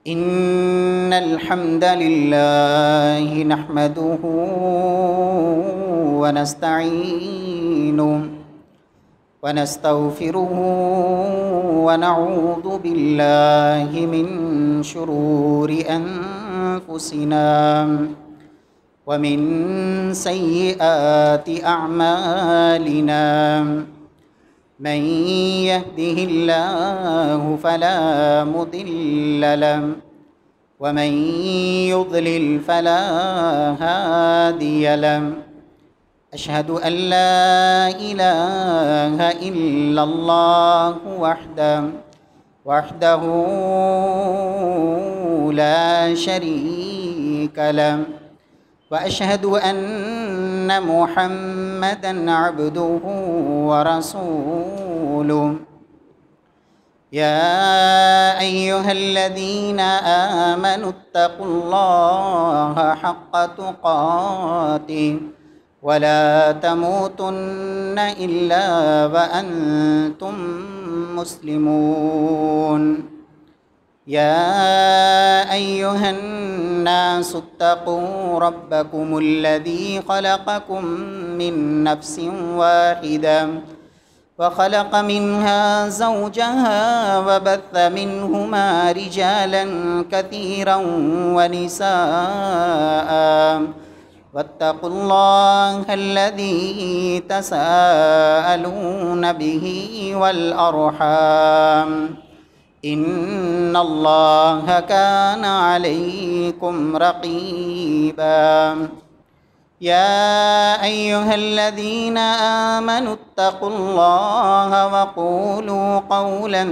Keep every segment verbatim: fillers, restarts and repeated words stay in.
إن الحمد لله نحمده ونستعينه ونستغفره ونعوذ بالله من شرور أنفسنا ومن سيئات أعمالنا. من يهده الله فلا مضل له ومن يضلل فلا هادي له. أشهد أن لا إله إلا الله وحده وحده لا شريك له، وأشهد أن محمدًا عبده ورسوله. يا أيها الذين آمنوا اتقوا الله حق تقاته ولا تموتن إلا وأنتم مسلمون. يا أيها الناس اتقوا ربكم الذي خلقكم من نفس واحدة وخلق منها زوجها وبث منهما رجالا كثيرا ونساء، واتقوا الله الذي تساءلون به والأرحام، إن الله كان عليكم رقيبا. يا أيها الذين آمنوا اتقوا الله وقولوا قولا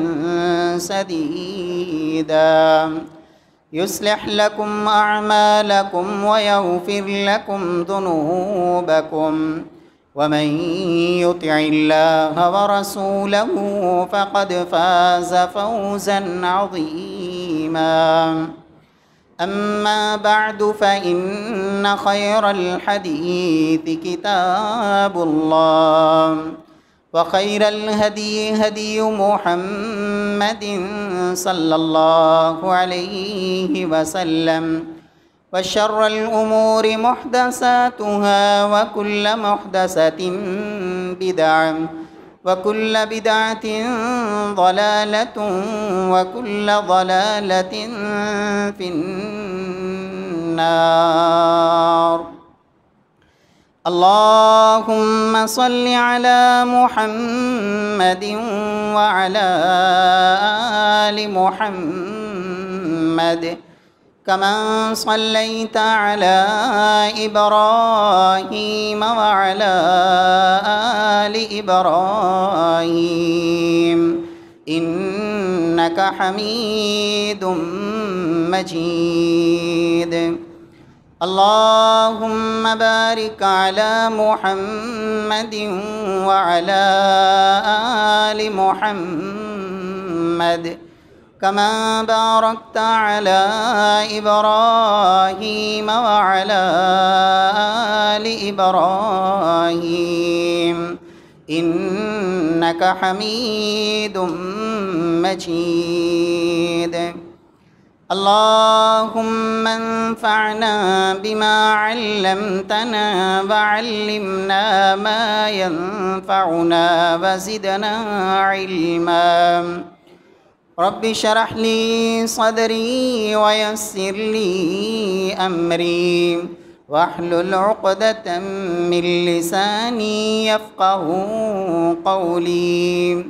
سديدا يصلح لكم أعمالكم ويغفر لكم ذنوبكم، ومن يطع الله ورسوله فقد فاز فوزا عظيما. أما بعد، فإن خير الحديث كتاب الله، وخير الهدي هدي محمد صلى الله عليه وسلم، وشر الأمور محدثاتها، وكل محدثة بدعة، وكل بدعة ضلالة، وكل ضلالة في النار. اللهم صل على محمد وعلى آل محمد كما صليت على إبراهيم وعلى آل إبراهيم إنك حميد مجيد. اللهم بارك على محمد وعلى آل محمد كما باركت على إبراهيم وعلى آل إبراهيم إنك حميد مجيد. اللهم انفعنا بما علمتنا وعلمنا ما ينفعنا وزدنا علما. رب اشرح لي صدري ويسر لي أمري واحلل عقدة من لساني يفقه قولي.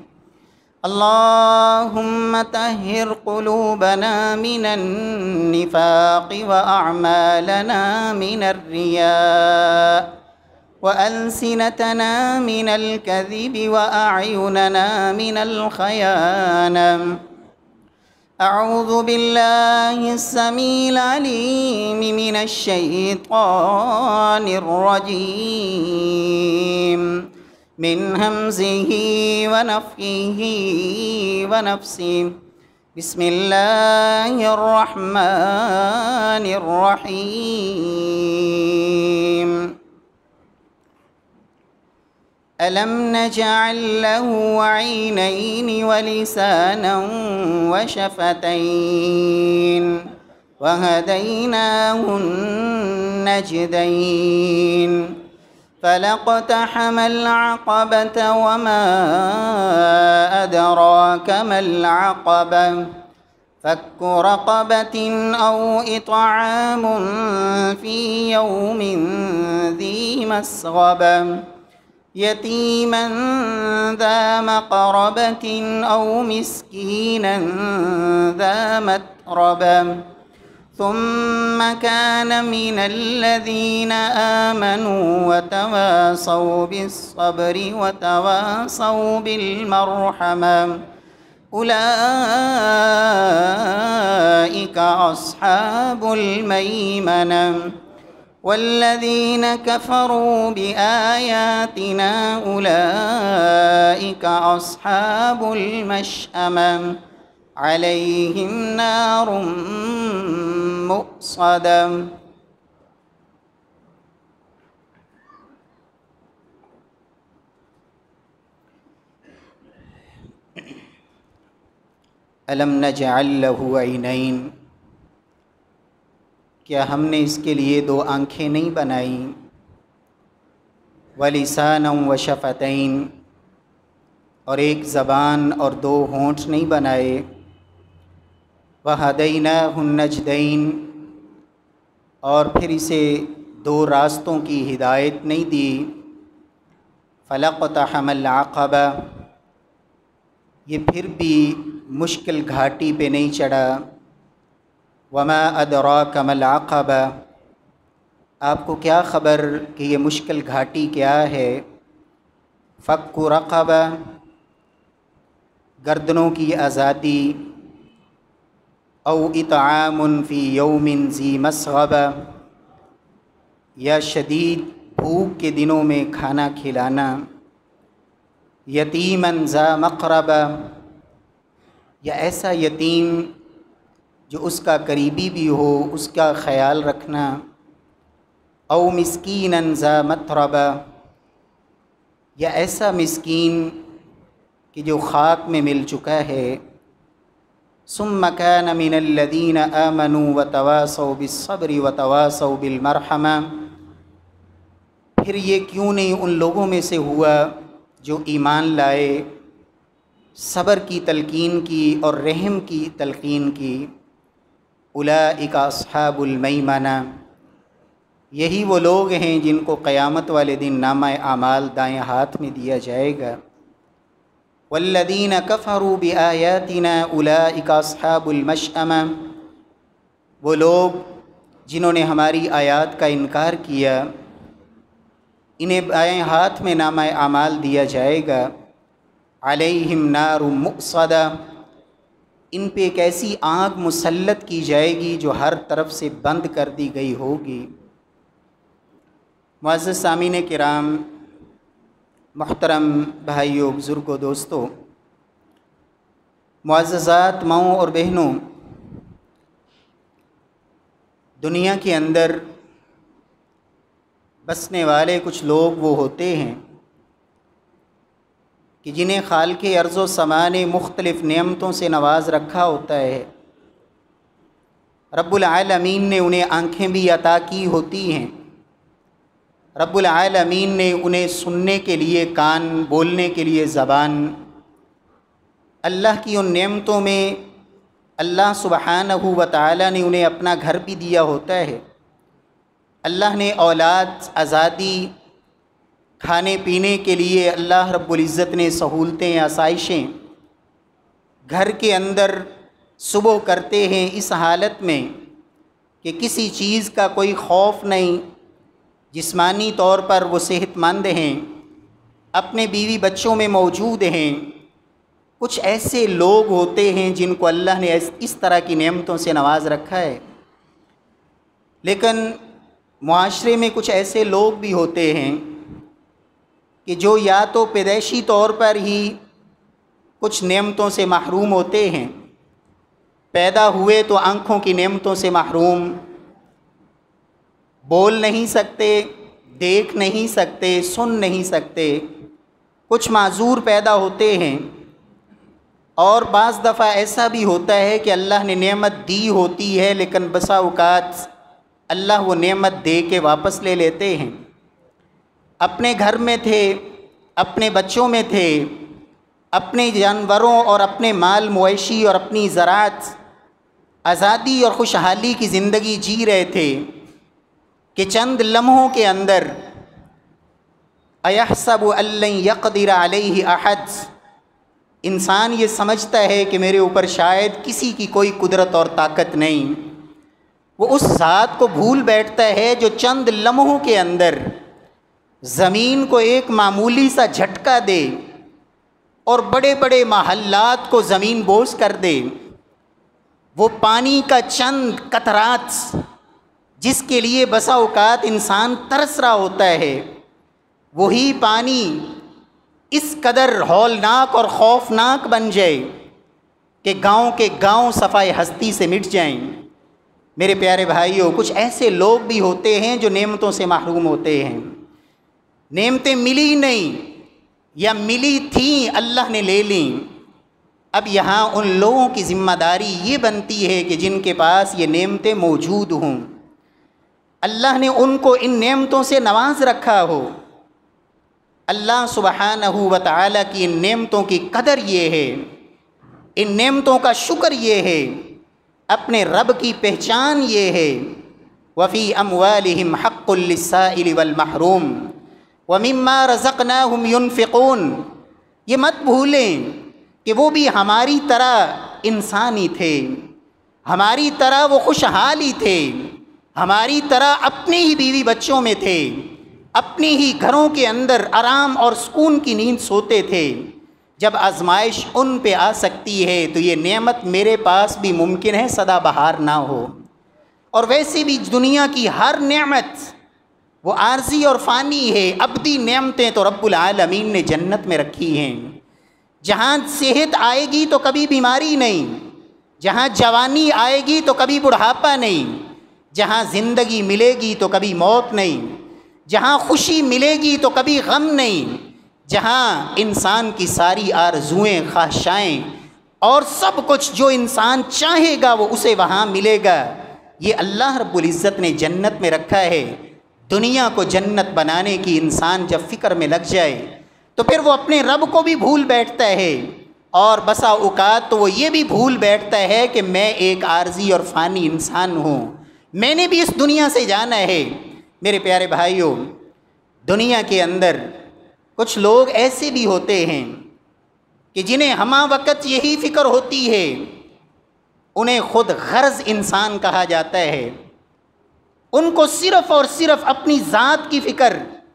اللهم طهر قلوبنا من النفاق وأعمالنا من الرياء وألسنتنا من الكذب وأعيننا من الخيانة. أعوذ بالله السميع العليم من الشيطان الرجيم من همزه ونفخه ونفسه. بسم الله الرحمن الرحيم. ألم نجعل له عينين ولسانا وشفتين وهديناه النجدين فلاقتحم العقبة وما أدراك ما العقبة فك رقبة أو إطعام في يوم ذي مسغبة يتيما ذا مقربة أو مسكينا ذا متربة ثم كان من الذين آمنوا وتواصوا بالصبر وتواصوا بالمرحمة أولئك أصحاب الميمنة والذين كفروا بآياتنا أولئك أصحاب المشأمة عليهم نار مؤصدة. ألم نجعل له عينين، کیا ہم نے اس کے لیے دو آنکھیں نہیں بنائیں؟ وَلِسَانًا وَشَفَتَيْن، اور ایک زبان اور دو ہونٹ نہیں بنائے؟ وَهَدَيْنَاهُ النَّجْدَيْن، اور پھر اسے دو راستوں کی ہدایت نہیں دی؟ فَلَاقْتَحَمَ الْعَقَبَةَ، یہ پھر بھی مشکل گھاٹی پہ نہیں چڑھا؟ وما ادراک ما العقبہ، آپ کو کیا خبر کہ یہ مشکل گھاٹی کیا ہے؟ فک رقبہ، گردنوں کی آزادی، او اطعام فی یوم ذی مسغبہ، یا شدید بھوک کے دنوں میں کھانا کھلانا، یتیما ذا مقربہ، یا ایسا یتیم جو اس کا قریبی بھی ہو، اس کا خیال رکھنا، او مسکینا ذا متربہ، یا ایسا مسکین کہ جو خاک میں مل چکا ہے۔ ثم كان من الذين آمنوا وتواصوا بالصبر وتواصوا بالمرحمة، پھر یہ کیوں نہیں ان لوگوں میں سے ہوا جو ایمان لائے، صبر کی تلقین کی اور رحم کی تلقین کی؟ اولئک اصحاب المیمنہ، یہی وہ لوگ ہیں جن کو قیامت والے دن نامہ اعمال دائیں ہاتھ میں دیا جائے گا۔ والذین کفروا بآیاتنا اولئک اصحاب المشأمہ، وہ لوگ جنہوں نے ہماری آیات کا انکار کیا، انہیں بائیں ہاتھ میں نامہ اعمال دیا جائے گا۔ علیہم نار مؤصدہ، ان پہ ایک ایسی آگ مسلط کی جائے گی جو ہر طرف سے بند کر دی گئی ہوگی۔ معزز سامعین کرام، محترم بھائیوں، بزرگوں، دوستوں، معززات ماؤں اور بہنوں، دنیا کے اندر بسنے والے کچھ لوگ وہ ہوتے ہیں کہ جنہیں خالق ارض و سما نے مختلف نعمتوں سے نواز رکھا ہوتا ہے۔ رب العالمین نے انہیں آنکھیں بھی عطا کی ہوتی ہیں، رب العالمین نے انہیں سننے کے لیے کان، بولنے کے لیے زبان۔ اللہ کی ان نعمتوں میں اللہ سبحانہ و تعالی نے انہیں اپنا گھر بھی دیا ہوتا ہے، اللہ نے اولاد، آزادی، کھانے پینے کے لیے اللہ رب العزت نے سہولتیں، آسائشیں گھر کے اندر صبح کرتے ہیں، اس حالت میں کہ کسی چیز کا کوئی خوف نہیں، جسمانی طور پر وہ صحت مند ہیں، اپنے بیوی بچوں میں موجود ہیں۔ کچھ ایسے لوگ ہوتے ہیں جن کو اللہ نے اس طرح کی نعمتوں سے نواز رکھا ہے، لیکن معاشرے میں کچھ ایسے لوگ بھی ہوتے ہیں کہ جو یا تو پیدائشی طور پر ہی کچھ نعمتوں سے محروم ہوتے ہیں، پیدا ہوئے تو آنکھوں کی نعمتوں سے محروم، بول نہیں سکتے، دیکھ نہیں سکتے، سن نہیں سکتے، کچھ معذور پیدا ہوتے ہیں، اور بعض دفعہ ایسا بھی ہوتا ہے کہ اللہ نے نعمت دی ہوتی ہے لیکن بسا اوقات اللہ وہ نعمت دے کے واپس لے لیتے ہیں۔ اپنے گھر میں تھے، اپنے بچوں میں تھے، اپنے جانوروں اور اپنے مال مویشی اور اپنی زراعت آزادی اور خوشحالی کی زندگی جی رہے تھے کہ چند لمحوں کے اندر اَيَحْسَبُ أَن لَّن يَقْدِرَ عَلَيْهِ أَحَدٌ، انسان یہ سمجھتا ہے کہ میرے اوپر شاید کسی کی کوئی قدرت اور طاقت نہیں، وہ اس ذات کو بھول بیٹھتا ہے جو چند لمحوں کے اندر زمین کو ایک معمولی سا جھٹکا دے اور بڑے بڑے محلات کو زمین بوس کر دے۔ وہ پانی کا چند قطرات جس کے لیے بسا اوقات انسان ترس رہا ہوتا ہے، وہی پانی اس قدر ہولناک اور خوفناک بن جائے کہ گاؤں کے گاؤں صفائے ہستی سے مٹ جائیں۔ میرے پیارے بھائیوں، کچھ ایسے لوگ بھی ہوتے ہیں جو نعمتوں سے محروم ہوتے ہیں، نعمتیں ملی نہیں یا ملی تھیں اللہ نے لے لیں۔ اب یہاں ان لوگوں کی ذمہ داری یہ بنتی ہے کہ جن کے پاس یہ نعمتیں موجود ہوں، اللہ نے ان کو ان نعمتوں سے نواز رکھا ہو۔ اللہ سبحانہ و تعالی کی ان نعمتوں کی قدر یہ ہے، ان نعمتوں کا شکر یہ ہے، اپنے رب کی پہچان یہ ہے۔ وَفِي أَمْوَالِهِمْ حَقٌّ لِلسَّائِلِ وَالْمَحْرُومِ وَمِمَّا رَزَقْنَاهُمْ يُنْفِقُونَ۔ یہ مت بھولیں کہ وہ بھی ہماری طرح انسانی تھے، ہماری طرح وہ خوشحالی تھے، ہماری طرح اپنے ہی بیوی بچوں میں تھے، اپنی ہی گھروں کے اندر آرام اور سکون کی نیند سوتے تھے۔ جب آزمائش ان پہ آ سکتی ہے تو یہ نعمت میرے پاس بھی ممکن ہے سدا بہار نہ ہو، اور ویسے بھی دنیا کی ہر نعمت وہ عارضی اور فانی ہے۔ ابدی نعمتیں تو رب العالمین نے جنت میں رکھی ہیں۔ جہاں صحت آئے گی تو کبھی بیماری نہیں، جہاں جوانی آئے گی تو کبھی بڑھاپا نہیں، جہاں زندگی ملے گی تو کبھی موت نہیں، جہاں خوشی ملے گی تو کبھی غم نہیں، جہاں انسان کی ساری آرزوئیں، خواہشائیں اور سب کچھ جو انسان چاہے گا وہ اسے وہاں ملے گا۔ یہ اللہ رب العزت نے جنت میں رکھا ہے۔ دنیا کو جنت بنانے کی انسان جب فکر میں لگ جائے تو پھر وہ اپنے رب کو بھی بھول بیٹھتا ہے، اور بسا اوقات تو وہ یہ بھی بھول بیٹھتا ہے کہ میں ایک عارضی اور فانی انسان ہوں، میں نے بھی اس دنیا سے جانا ہے۔ میرے پیارے بھائیوں، دنیا کے اندر کچھ لوگ ایسے بھی ہوتے ہیں کہ جنہیں ہمہ وقت یہی فکر ہوتی ہے، انہیں خود غرض انسان کہا جاتا ہے۔ ان کو صرف اور صرف اپنی ذات کی فکر،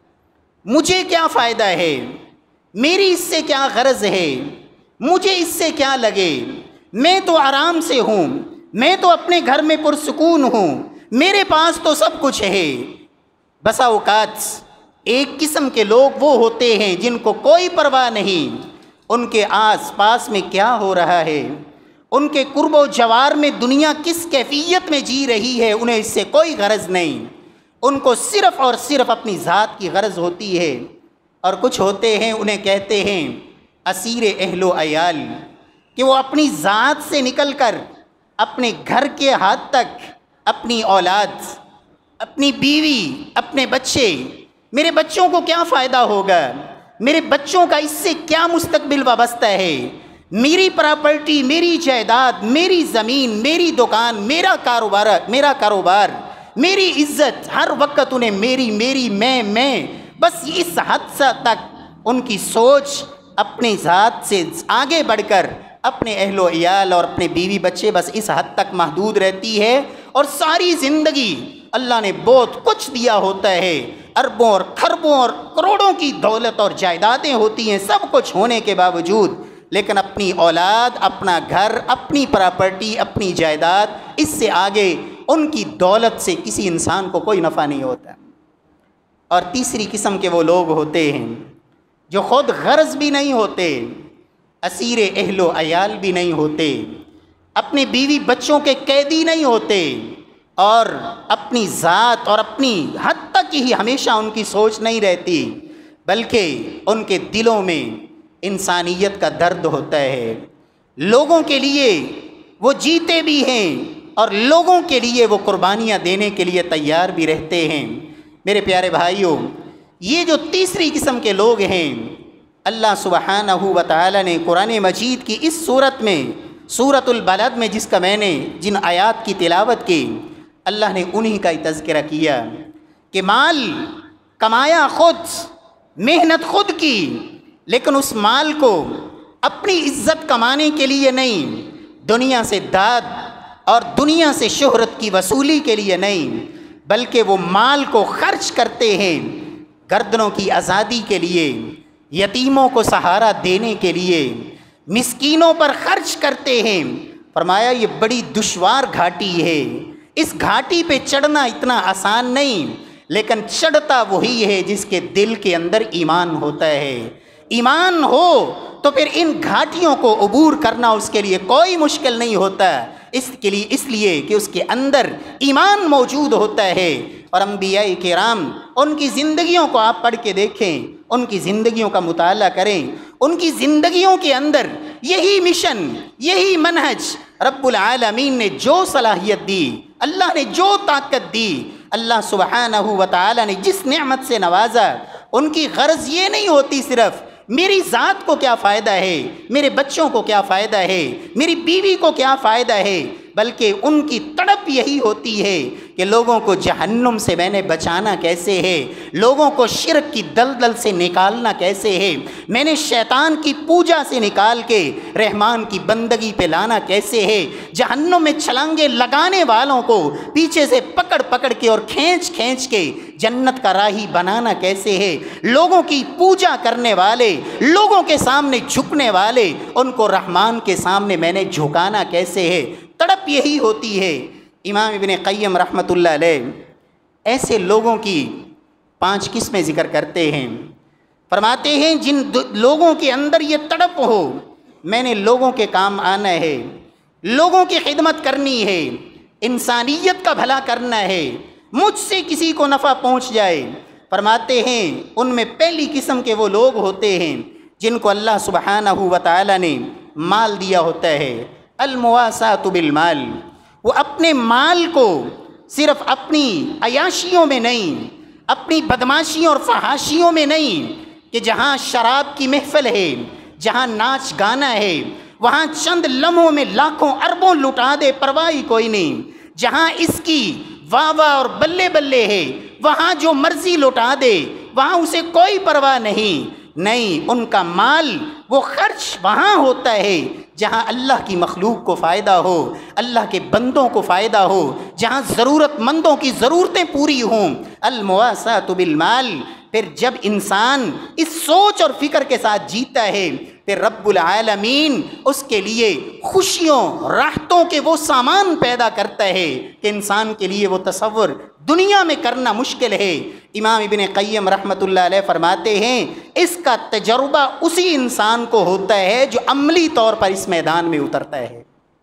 مجھے کیا فائدہ ہے، میری اس سے کیا غرض ہے، مجھے اس سے کیا لگے، میں تو آرام سے ہوں، میں تو اپنے گھر میں پرسکون ہوں، میرے پاس تو سب کچھ ہے۔ بسا اوقات ایک قسم کے لوگ وہ ہوتے ہیں جن کو کوئی پرواہ نہیں ان کے آس پاس میں کیا ہو رہا ہے، ان کے قرب و جوار میں دنیا کس کیفیت میں جی رہی ہے، انہیں اس سے کوئی غرض نہیں، ان کو صرف اور صرف اپنی ذات کی غرض ہوتی ہے۔ اور کچھ ہوتے ہیں انہیں کہتے ہیں اسیر اہل و عیال، کہ وہ اپنی ذات سے نکل کر اپنے گھر کے حد تک اپنی اولاد، اپنی بیوی، اپنے بچے، میرے بچوں کو کیا فائدہ ہوگا، میرے بچوں کا اس سے کیا مستقبل وابستہ ہے، میری پراپرٹی، میری جائیداد، میری زمین، میری دکان، میرا کاروبار میرا کاروبار میری عزت، ہر وقت انہیں میری میری میں میں بس اس حد تک ان کی سوچ اپنی ذات سے آگے بڑھ کر اپنے اہل و عیال اور اپنے بیوی بچے بس اس حد تک محدود رہتی ہے۔ اور ساری زندگی اللہ نے بہت کچھ دیا ہوتا ہے، اربوں اور کھربوں اور کروڑوں کی دولت اور جائیدادیں ہوتی ہیں، سب کچھ ہونے کے باوجود لیکن اپنی اولاد، اپنا گھر، اپنی پراپرٹی، اپنی جائیداد، اس سے آگے ان کی دولت سے کسی انسان کو کوئی نفع نہیں ہوتا۔ اور تیسری قسم کے وہ لوگ ہوتے ہیں جو خود غرض بھی نہیں ہوتے، اسیر اہل و عیال بھی نہیں ہوتے، اپنے بیوی بچوں کے قیدی نہیں ہوتے، اور اپنی ذات اور اپنی حد تک ہی ہمیشہ ان کی سوچ نہیں رہتی، بلکہ ان کے دلوں میں انسانیت کا درد ہوتا ہے۔ لوگوں کے لیے وہ جیتے بھی ہیں اور لوگوں کے لیے وہ قربانیاں دینے کے لیے تیار بھی رہتے ہیں۔ میرے پیارے بھائیوں، یہ جو تیسری قسم کے لوگ ہیں، اللہ سبحانہ و تعالی نے قرآن مجید کی اس صورت میں، سورۃ البلد میں جس کا میں نے جن آیات کی تلاوت کی، اللہ نے انہی کا ہی تذکرہ کیا کہ مال کمایا خود، محنت خود کی، لیکن اس مال کو اپنی عزت کمانے کے لیے نہیں، دنیا سے داد اور دنیا سے شہرت کی وصولی کے لیے نہیں، بلکہ وہ مال کو خرچ کرتے ہیں گردنوں کی آزادی کے لیے، یتیموں کو سہارا دینے کے لیے، مسکینوں پر خرچ کرتے ہیں۔ فرمایا یہ بڑی دشوار گھاٹی ہے، اس گھاٹی پہ چڑھنا اتنا آسان نہیں، لیکن چڑھتا وہی ہے جس کے دل کے اندر ایمان ہوتا ہے۔ ایمان ہو تو پھر ان گھاٹیوں کو عبور کرنا اس کے لیے کوئی مشکل نہیں ہوتا، اس کے لیے اس لیے کہ اس کے اندر ایمان موجود ہوتا ہے۔ اور انبیاء کرام، ان کی زندگیوں کو آپ پڑھ کے دیکھیں، ان کی زندگیوں کا مطالعہ کریں، ان کی زندگیوں کے اندر یہی مشن، یہی منہج، رب العالمین نے جو صلاحیت دی، اللہ نے جو طاقت دی، اللہ سبحانہ و تعالی نے جس نعمت سے نوازا، ان کی غرض یہ نہیں ہوتی صرف میری ذات کو کیا فائدہ ہے، میرے بچوں کو کیا فائدہ ہے، میری بیوی کو کیا فائدہ ہے، بلکہ ان کی تڑپ یہی ہوتی ہے کہ لوگوں کو جہنم سے میں نے بچانا کیسے ہے، لوگوں کو شرک کی دلدل سے نکالنا کیسے ہے، میں نے شیطان کی پوجا سے نکال کے رحمان کی بندگی پہ لانا کیسے ہے، جہنم میں چھلانگے لگانے والوں کو پیچھے سے پکڑ پکڑ کے اور کھینچ کھینچ کے جنت کا راہی بنانا کیسے ہے، لوگوں کی پوجا کرنے والے، لوگوں کے سامنے جھکنے والے، ان کو رحمان کے سامنے میں نے جھکانا کیسے ہے، تڑپ یہی ہوتی ہے۔ امام ابن قیم رحمۃ اللہ علیہ ایسے لوگوں کی پانچ قسمیں ذکر کرتے ہیں، فرماتے ہیں جن لوگوں کے اندر یہ تڑپ ہو، میں نے لوگوں کے کام آنا ہے، لوگوں کی خدمت کرنی ہے، انسانیت کا بھلا کرنا ہے، مجھ سے کسی کو نفع پہنچ جائے، فرماتے ہیں ان میں پہلی قسم کے وہ لوگ ہوتے ہیں جن کو اللہ سبحانہ و تعالی نے مال دیا ہوتا ہے، المواساۃ بالمال، وہ اپنے مال کو صرف اپنی عیاشیوں میں نہیں، اپنی بدماشیوں اور فحاشیوں میں نہیں، کہ جہاں شراب کی محفل ہے، جہاں ناچ گانا ہے، وہاں چند لمحوں میں لاکھوں اربوں لٹا دے، پرواہ کوئی نہیں، جہاں اس کی واہ واہ اور بلے بلے ہے، وہاں جو مرضی لٹا دے، وہاں اسے کوئی پرواہ نہیں۔ نہیں، ان کا مال وہ خرچ وہاں ہوتا ہے جہاں اللہ کی مخلوق کو فائدہ ہو، اللہ کے بندوں کو فائدہ ہو، جہاں ضرورت مندوں کی ضرورتیں پوری ہوں، المواساۃ بالمال۔ پھر جب انسان اس سوچ اور فکر کے ساتھ جیتا ہے، پھر رب العالمین اس کے لیے خوشیوں، راحتوں کے وہ سامان پیدا کرتا ہے کہ انسان کے لیے وہ تصور دنیا میں کرنا مشکل ہے۔ امام ابن قیم رحمۃ اللہ علیہ فرماتے ہیں اس کا تجربہ اسی انسان کو ہوتا ہے جو عملی طور پر اس میدان میں اترتا ہے۔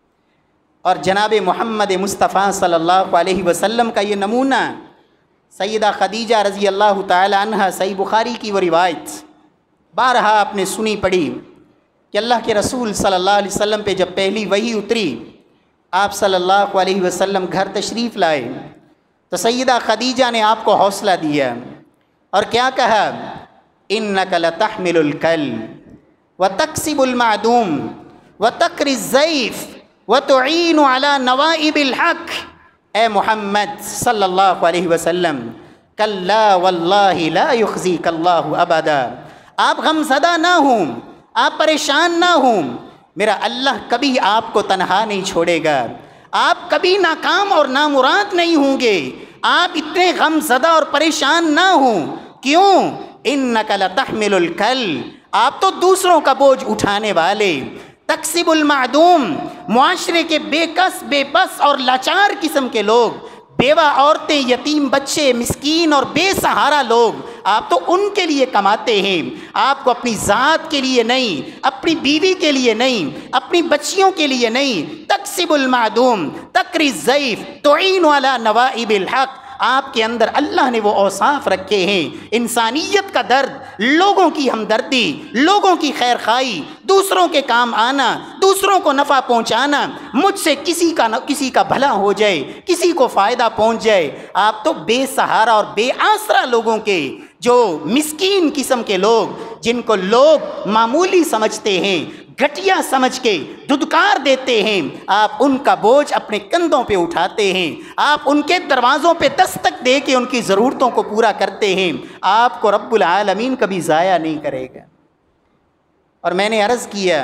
اور جناب محمد مصطفیٰ صلی اللہ علیہ وسلم کا یہ نمونہ سیدہ خدیجہ رضی اللہ تعالی عنہ، صحیح بخاری کی وہ روایت بارہا آپ نے سنی پڑھی کہ اللہ کے رسول صلی اللہ علیہ وسلم پہ جب پہلی وحی اتری، آپ صلی اللہ علیہ وسلم گھر تشریف لائے تو سیدہ خدیجہ نے آپ کو حوصلہ دیا اور کیا کہا، اِنَّكَ لَتَحْمِلُ الْكَلْبَ وَتَكْسِبُ الْمَعْدُومَ وَتَقْرِي الضَّيْفَ وَتُعِينُ عَلَى نَوَائِبِ الْحَقِّ۔ اے محمد صلی اللہ علیہ وسلم، کلا واللہ لا یخزیک اللہ ابدا، آپ غم زدہ نہ ہوں، آپ پریشان نہ ہوں، میرا اللہ کبھی آپ کو تنہا نہیں چھوڑے گا، آپ کبھی ناکام اور نامراد نہیں ہوں گے، آپ اتنے غم زدہ اور پریشان نہ ہوں۔ کیوں؟ انک لتحمل الکل، آپ تو دوسروں کا بوجھ اٹھانے والے، تکسب المعدوم، معاشرے کے بے کس بے بس اور لاچار قسم کے لوگ، بیوہ عورتیں، یتیم بچے، مسکین اور بے سہارا لوگ، آپ تو ان کے لیے کماتے ہیں، آپ کو اپنی ذات کے لیے نہیں، اپنی بیوی کے لیے نہیں، اپنی بچیوں کے لیے نہیں، تکسب المعدوم، تقری الضیف، تعین علی نوائب الحق، آپ کے اندر اللہ نے وہ اوصاف رکھے ہیں، انسانیت کا درد، لوگوں کی ہمدردی، لوگوں کی خیر خواہی، دوسروں کے کام آنا، دوسروں کو نفع پہنچانا، مجھ سے کسی کا کسی کا بھلا ہو جائے، کسی کو فائدہ پہنچ جائے۔ آپ تو بے سہارا اور بے آسرا لوگوں کے، جو مسکین قسم کے لوگ، جن کو لوگ معمولی سمجھتے ہیں، گھٹیا سمجھ کے دھدکار دیتے ہیں، آپ ان کا بوجھ اپنے کندھوں پہ اٹھاتے ہیں، آپ ان کے دروازوں پہ دستک دے کے ان کی ضرورتوں کو پورا کرتے ہیں۔ آپ کو رب العالمین کبھی ضائع نہیں کرے گا۔ اور میں نے عرض کیا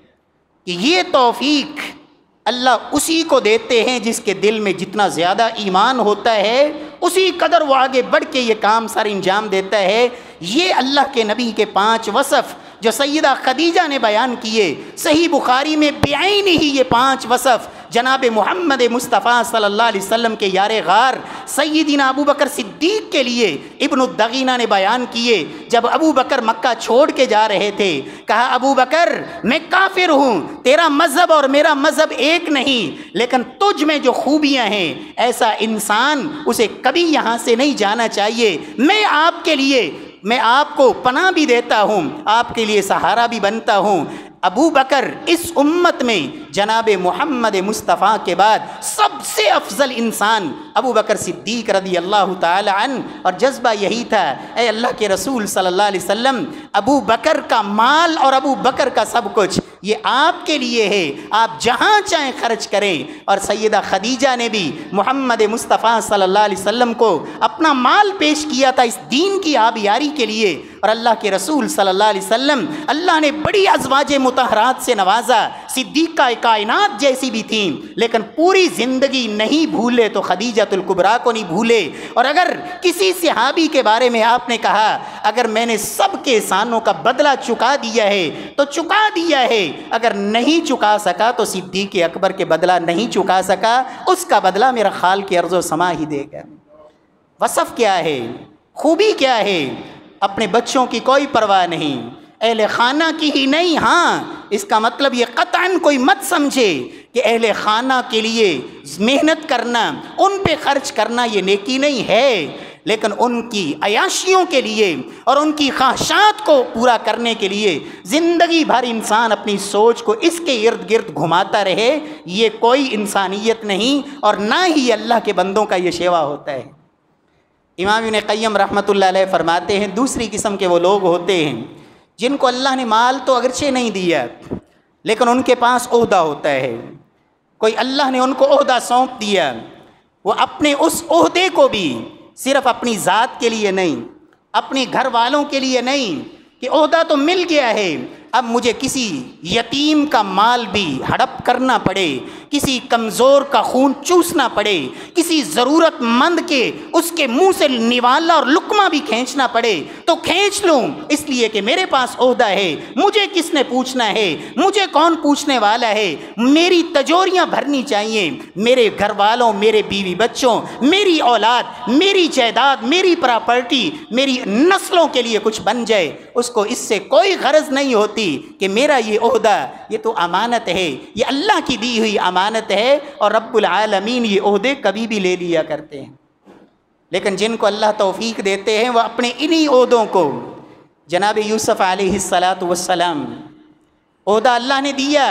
کہ یہ توفیق اللہ اسی کو دیتے ہیں جس کے دل میں جتنا زیادہ ایمان ہوتا ہے، اسی قدر وہ آگے بڑھ کے یہ کام سر انجام دیتا ہے۔ یہ اللہ کے نبی کے پانچ وصف جو سیدہ خدیجہ نے بیان کیے، صحیح بخاری میں بعین ہی یہ پانچ وصف جناب محمد مصطفیٰ صلی اللہ علیہ وسلم کے یار غار سیدنا ابو بکر صدیق کے لیے ابن الدغینہ نے بیان کیے۔ جب ابو بکر مکہ چھوڑ کے جا رہے تھے، کہا ابو بکر میں کافر ہوں، تیرا مذہب اور میرا مذہب ایک نہیں، لیکن تجھ میں جو خوبیاں ہیں ایسا انسان اسے کبھی یہاں سے نہیں جانا چاہیے۔ میں آپ کے لیے میں آپ کو پناہ بھی دیتا ہوں، آپ کے لیے سہارا بھی بنتا ہوں۔ ابو بکر اس امت میں جناب محمد مصطفیٰ کے بعد سب سے افضل انسان ابو بکر صدیق رضی اللہ تعالی عنہ، اور جذبہ یہی تھا، اے اللہ کے رسول صلی اللہ علیہ وسلم، ابو بکر کا مال اور ابو بکر کا سب کچھ یہ آپ کے لیے ہے، آپ جہاں چاہیں خرچ کریں۔ اور سیدہ خدیجہ نے بھی محمد مصطفیٰ صلی اللہ علیہ وسلم کو اپنا مال پیش کیا تھا اس دین کی آبیاری کے لیے، اور اللہ کے رسول صلی اللہ علیہ وسلم اللہ نے بڑی ازواج مطہرات سے نوازا، صدیقہ کائنات جیسی بھی تھیں، لیکن پوری زندگی نہیں بھولے تو خدیجۃ الکبریٰ کو نہیں بھولے۔ اور اگر کسی صحابی کے بارے میں آپ نے کہا اگر میں نے سب کے احسانوں کا بدلہ چکا دیا ہے تو چکا دیا ہے، اگر نہیں چکا سکا تو صدیق اکبر کے بدلہ نہیں چکا سکا، اس کا بدلہ میرا خالق ارض و سما ہی دے گا۔ وصف کیا ہے، خوبی کیا ہے؟ اپنے بچوں کی کوئی پرواہ نہیں، اہل خانہ کی ہی نہیں۔ ہاں، اس کا مطلب یہ قطعاً کوئی مت سمجھے کہ اہل خانہ کے لیے محنت کرنا، ان پہ خرچ کرنا یہ نیکی نہیں ہے، لیکن ان کی عیاشیوں کے لیے اور ان کی خواہشات کو پورا کرنے کے لیے زندگی بھر انسان اپنی سوچ کو اس کے ارد گرد گھماتا رہے، یہ کوئی انسانیت نہیں، اور نہ ہی اللہ کے بندوں کا یہ شیوا ہوتا ہے۔ امام ابن قیم رحمۃ اللہ علیہ فرماتے ہیں دوسری قسم کے وہ لوگ ہوتے ہیں جن کو اللہ نے مال تو اگرچہ نہیں دیا لیکن ان کے پاس عہدہ ہوتا ہے، کوئی اللہ نے ان کو عہدہ سونپ دیا، وہ اپنے اس عہدے کو بھی صرف اپنی ذات کے لیے نہیں، اپنے گھر والوں کے لیے نہیں کہ عہدہ تو مل گیا ہے، اب مجھے کسی یتیم کا مال بھی ہڑپ کرنا پڑے، کسی کمزور کا خون چوسنا پڑے، کسی ضرورت مند کے اس کے منہ سے نوالا اور لقمہ بھی کھینچنا پڑے تو کھینچ لوں، اس لیے کہ میرے پاس عہدہ ہے، مجھے کس نے پوچھنا ہے، مجھے کون پوچھنے والا ہے، میری تجوریاں بھرنی چاہیے، میرے گھر والوں، میرے بیوی بچوں، میری اولاد، میری جائیداد، میری پراپرٹی، میری نسلوں کے لیے کچھ بن جائے، اس کو اس سے کوئی غرض نہیں ہوتی کہ میرا یہ عہدہ، یہ تو امانت ہے، یہ اللہ کی دی ہوئی امانت ہے، اور رب العالمین یہ عہدے کبھی بھی لے لیا کرتے ہیں۔ لیکن جن کو اللہ توفیق دیتے ہیں وہ اپنے انہی عہدوں کو، جناب یوسف علیہ الصلاۃ والسلام، عہدہ اللہ نے دیا،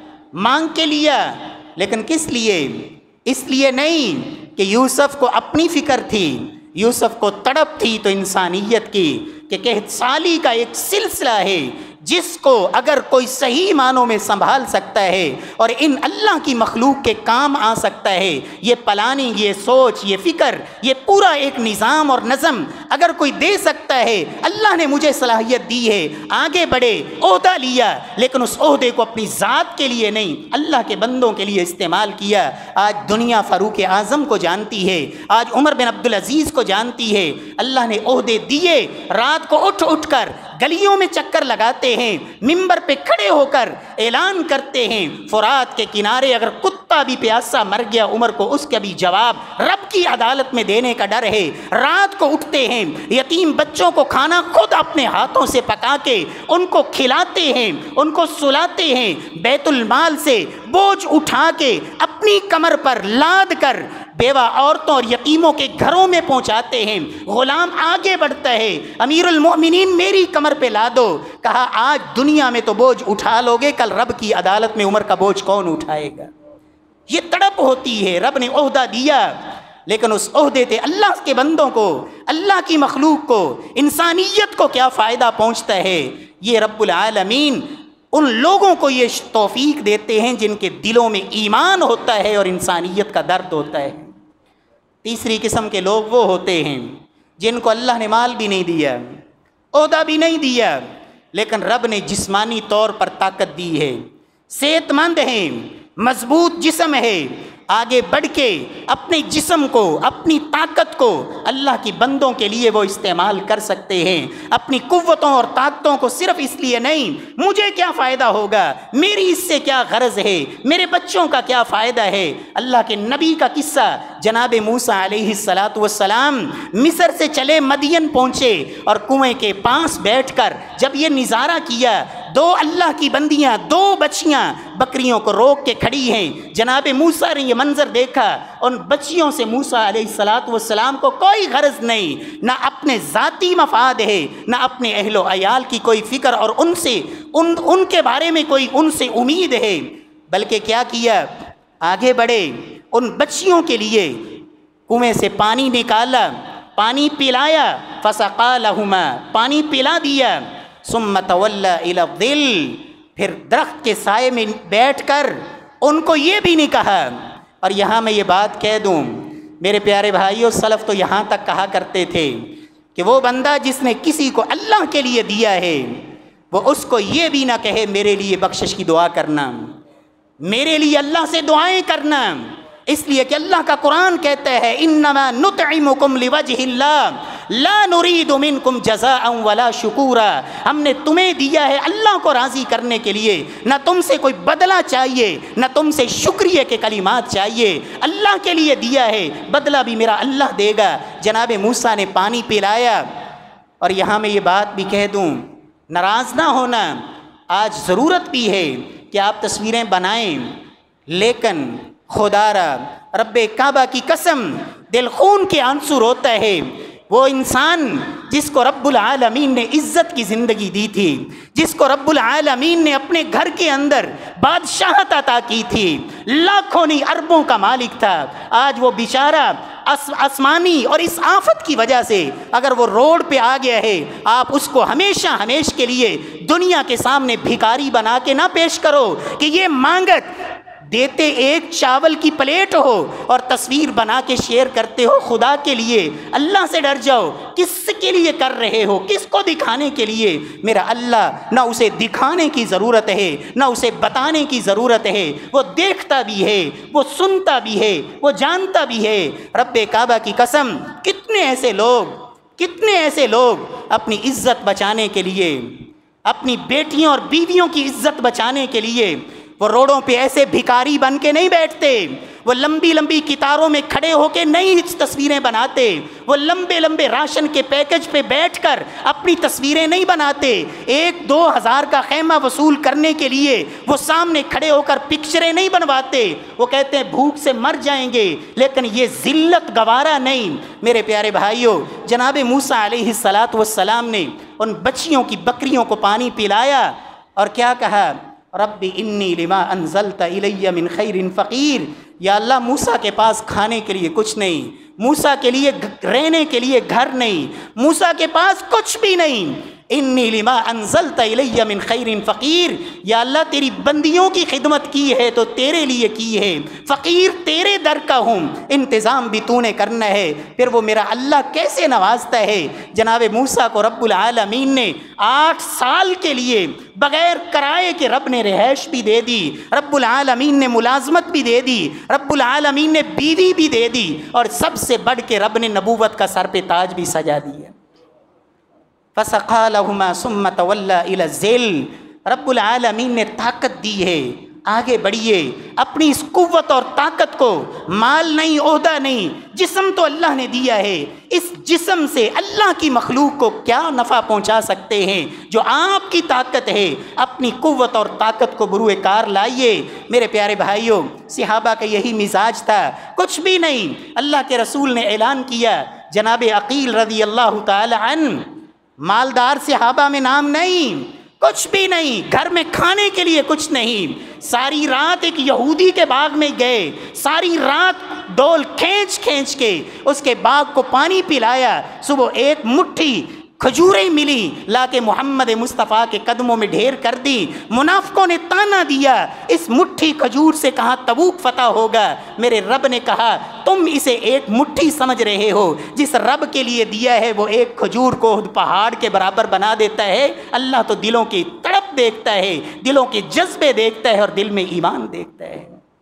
مانگ کے لیا، لیکن کس لیے؟ اس لیے نہیں کہ یوسف کو اپنی فکر تھی، یوسف کو تڑپ تھی تو انسانیت کی کہ قحط سالی کا ایک سلسلہ ہے جس کو اگر کوئی صحیح معنوں میں سنبھال سکتا ہے اور ان اللہ کی مخلوق کے کام آ سکتا ہے، یہ پلاننگ، یہ سوچ، یہ فکر، یہ پورا ایک نظام اور نظم اگر کوئی دے سکتا ہے، اللہ نے مجھے صلاحیت دی ہے، آگے بڑھے، عہدہ لیا، لیکن اس عہدے کو اپنی ذات کے لیے نہیں، اللہ کے بندوں کے لیے استعمال کیا۔ آج دنیا فاروق اعظم کو جانتی ہے، آج عمر بن عبدالعزیز کو جانتی ہے، اللہ نے عہدے دیے، رات کو اٹھ اٹھ کر گلیوں میں چکر لگاتے ہیں، منبر پہ کھڑے ہو کر اعلان کرتے ہیں فرات کے کنارے اگر کتا بھی پیاسا مر گیا عمر کو اس کا بھی جواب رب کی عدالت میں دینے کا ڈر ہے۔ رات کو اٹھتے ہیں، یتیم بچوں کو کھانا خود اپنے ہاتھوں سے پکا کے ان کو کھلاتے ہیں، ان کو سلاتے ہیں، بیت المال سے بوجھ اٹھا کے اپنی کمر پر لاد کر بیوہ عورتوں اور یتیموں کے گھروں میں پہنچاتے ہیں۔ غلام آگے بڑھتا ہے، امیر المؤمنین میری کمر پہ لا دو۔ کہا آج دنیا میں تو بوجھ اٹھا لوگے، کل رب کی عدالت میں عمر کا بوجھ کون اٹھائے گا؟ یہ تڑپ ہوتی ہے۔ رب نے عہدہ دیا لیکن اس عہدے سے اللہ کے بندوں کو، اللہ کی مخلوق کو، انسانیت کو کیا فائدہ پہنچتا ہے؟ یہ رب العالمین ان لوگوں کو یہ توفیق دیتے ہیں جن کے دلوں میں ایمان ہوتا ہے اور انسانیت کا درد ہوتا ہے۔ تیسری قسم کے لوگ وہ ہوتے ہیں جن کو اللہ نے مال بھی نہیں دیا، عہدہ بھی نہیں دیا، لیکن رب نے جسمانی طور پر طاقت دی ہے، صحت مند ہیں، مضبوط جسم ہے، آگے بڑھ کے اپنے جسم کو، اپنی طاقت کو اللہ کی بندوں کے لیے وہ استعمال کر سکتے ہیں۔ اپنی قوتوں اور طاقتوں کو صرف اس لیے نہیں مجھے کیا فائدہ ہوگا، میری اس سے کیا غرض ہے، میرے بچوں کا کیا فائدہ ہے۔ اللہ کے نبی کا قصہ، جناب موسیٰ علیہ الصلاۃ والسلام مصر سے چلے مدین پہنچے اور کنویں کے پاس بیٹھ کر جب یہ نظارہ کیا، دو اللہ کی بندیاں، دو بچیاں بکریوں کو روک کے کھڑی ہیں۔ جناب موسیٰ نے یہ منظر دیکھا، ان بچیوں سے موسیٰ علیہ الصلاۃ والسلام کو کوئی غرض نہیں، نہ اپنے ذاتی مفاد ہے، نہ اپنے اہل و عیال کی کوئی فکر اور ان سے ان ان کے بارے میں کوئی ان سے امید ہے، بلکہ کیا کیا، آگے بڑھے، ان بچیوں کے لیے کنویں سے پانی نکالا، پانی پلایا، فسقا لہما، پانی پلا دیا، ثم تولی الی الظل، پھر درخت کے سائے میں بیٹھ کر ان کو یہ بھی نہیں کہا۔ اور یہاں میں یہ بات کہہ دوں میرے پیارے بھائیوں، سلف تو یہاں تک کہا کرتے تھے کہ وہ بندہ جس نے کسی کو اللہ کے لیے دیا ہے وہ اس کو یہ بھی نہ کہے میرے لیے بخشش کی دعا کرنا، میرے لیے اللہ سے دعائیں کرنا، اس لیے کہ اللہ کا قرآن کہتا ہے انما نطعمکم لوجہ اللہ لا نرید منکم جزاء ولا شکورا، ہم نے تمہیں دیا ہے اللہ کو راضی کرنے کے لیے، نہ تم سے کوئی بدلہ چاہیے، نہ تم سے شکریہ کے کلمات چاہیے، اللہ کے لیے دیا ہے، بدلہ بھی میرا اللہ دے گا۔ جناب موسیٰ نے پانی پلایا۔ اور یہاں میں یہ بات بھی کہہ دوں، ناراض نہ ہونا، آج ضرورت بھی ہے کہ آپ تصویریں بنائیں، لیکن خدا را رب کعبہ کی قسم دل خون کے آنسو روتا ہے وہ انسان جس کو رب العالمین نے عزت کی زندگی دی تھی، جس کو رب العالمین نے اپنے گھر کے اندر بادشاہت عطا کی تھی، لاکھوں نہیں اربوں کا مالک تھا، آج وہ بیچارہ آسمانی اور اس آفت کی وجہ سے اگر وہ روڈ پہ آ گیا ہے، آپ اس کو ہمیشہ ہمیش کے لیے دنیا کے سامنے بھکاری بنا کے نہ پیش کرو کہ یہ مانگت دیتے ایک چاول کی پلیٹ ہو اور تصویر بنا کے شیئر کرتے ہو۔ خدا کے لیے اللہ سے ڈر جاؤ، کس کے لیے کر رہے ہو، کس کو دکھانے کے لیے؟ میرا اللہ نہ اسے دکھانے کی ضرورت ہے نہ اسے بتانے کی ضرورت ہے، وہ دیکھتا بھی ہے، وہ سنتا بھی ہے، وہ جانتا بھی ہے۔ رب کعبہ کی قسم، کتنے ایسے لوگ کتنے ایسے لوگ اپنی عزت بچانے کے لیے، اپنی بیٹیوں اور بیویوں کی عزت بچانے کے لیے وہ روڈوں پہ ایسے بھکاری بن کے نہیں بیٹھتے، وہ لمبی لمبی قطاروں میں کھڑے ہو کے نہیں تصویریں بناتے، وہ لمبے لمبے راشن کے پیکج پہ بیٹھ کر اپنی تصویریں نہیں بناتے، ایک دو ہزار کا خیمہ وصول کرنے کے لیے وہ سامنے کھڑے ہو کر پکچریں نہیں بنواتے، وہ کہتے ہیں بھوک سے مر جائیں گے، لیکن یہ ذلت گوارا نہیں۔ میرے پیارے بھائیوں، جناب موسیٰ علیہ الصلاۃ والسلام نے ان بچیوں کی بکریوں کو پانی پلایا اور کیا کہا، رب انی لما انزلت الی من خیر فقیر، یا اللہ موسیٰ کے پاس کھانے کے لیے کچھ نہیں، موسیٰ کے لیے رہنے کے لیے گھر نہیں، موسیٰ کے پاس کچھ بھی نہیں، انی لما انزلت الی من خیر فقیر، یا اللہ تیری بندیوں کی خدمت کی ہے تو تیرے لیے کی ہے، فقیر تیرے در کا ہوں، انتظام بھی تو نے کرنا ہے۔ پھر وہ میرا اللہ کیسے نوازتا ہے۔ جناب موسیٰ کو رب العالمین نے آٹھ سال کے لیے بغیر کرائے کے رب نے رہائش بھی دے دی، رب العالمین نے ملازمت بھی دے دی، رب العالمین نے بیوی بھی دے دی، اور سب سے بڑھ کے رب نے نبوت کا سر پہ تاج بھی سجا دیا۔ فسقا لہما ثم تولی الی الظل، رب العالمین نے طاقت دی ہے، آگے بڑھیے، اپنی اس قوت اور طاقت کو، مال نہیں، عہدہ نہیں، جسم تو اللہ نے دیا ہے، اس جسم سے اللہ کی مخلوق کو کیا نفع پہنچا سکتے ہیں؟ جو آپ کی طاقت ہے، اپنی قوت اور طاقت کو بروئے کار لائیے۔ میرے پیارے بھائیوں، صحابہ کا یہی مزاج تھا، کچھ بھی نہیں۔ اللہ کے رسول نے اعلان کیا، جناب عقیل رضی اللہ تعالی عنہ، مالدار صحابہ میں نام نہیں، کچھ بھی نہیں، گھر میں کھانے کے لیے کچھ نہیں، ساری رات ایک یہودی کے باغ میں گئے، ساری رات ڈول کھینچ کھینچ کے اس کے باغ کو پانی پلایا، صبح ایک مٹھی کھجوریں ملی، لا کے محمد مصطفیٰ کے قدموں میں ڈھیر کر دی۔ منافقوں نے تانا دیا، اس مٹھی کھجور سے کہاں تبوک فتح ہوگا؟ میرے رب نے کہا تم اسے ایک مٹھی سمجھ رہے ہو، جس رب کے لیے دیا ہے وہ ایک کھجور کو پہاڑ کے برابر بنا دیتا ہے۔ اللہ تو دلوں کی تڑپ دیکھتا ہے، دلوں کے جذبے دیکھتا ہے اور دل میں ایمان دیکھتا ہے۔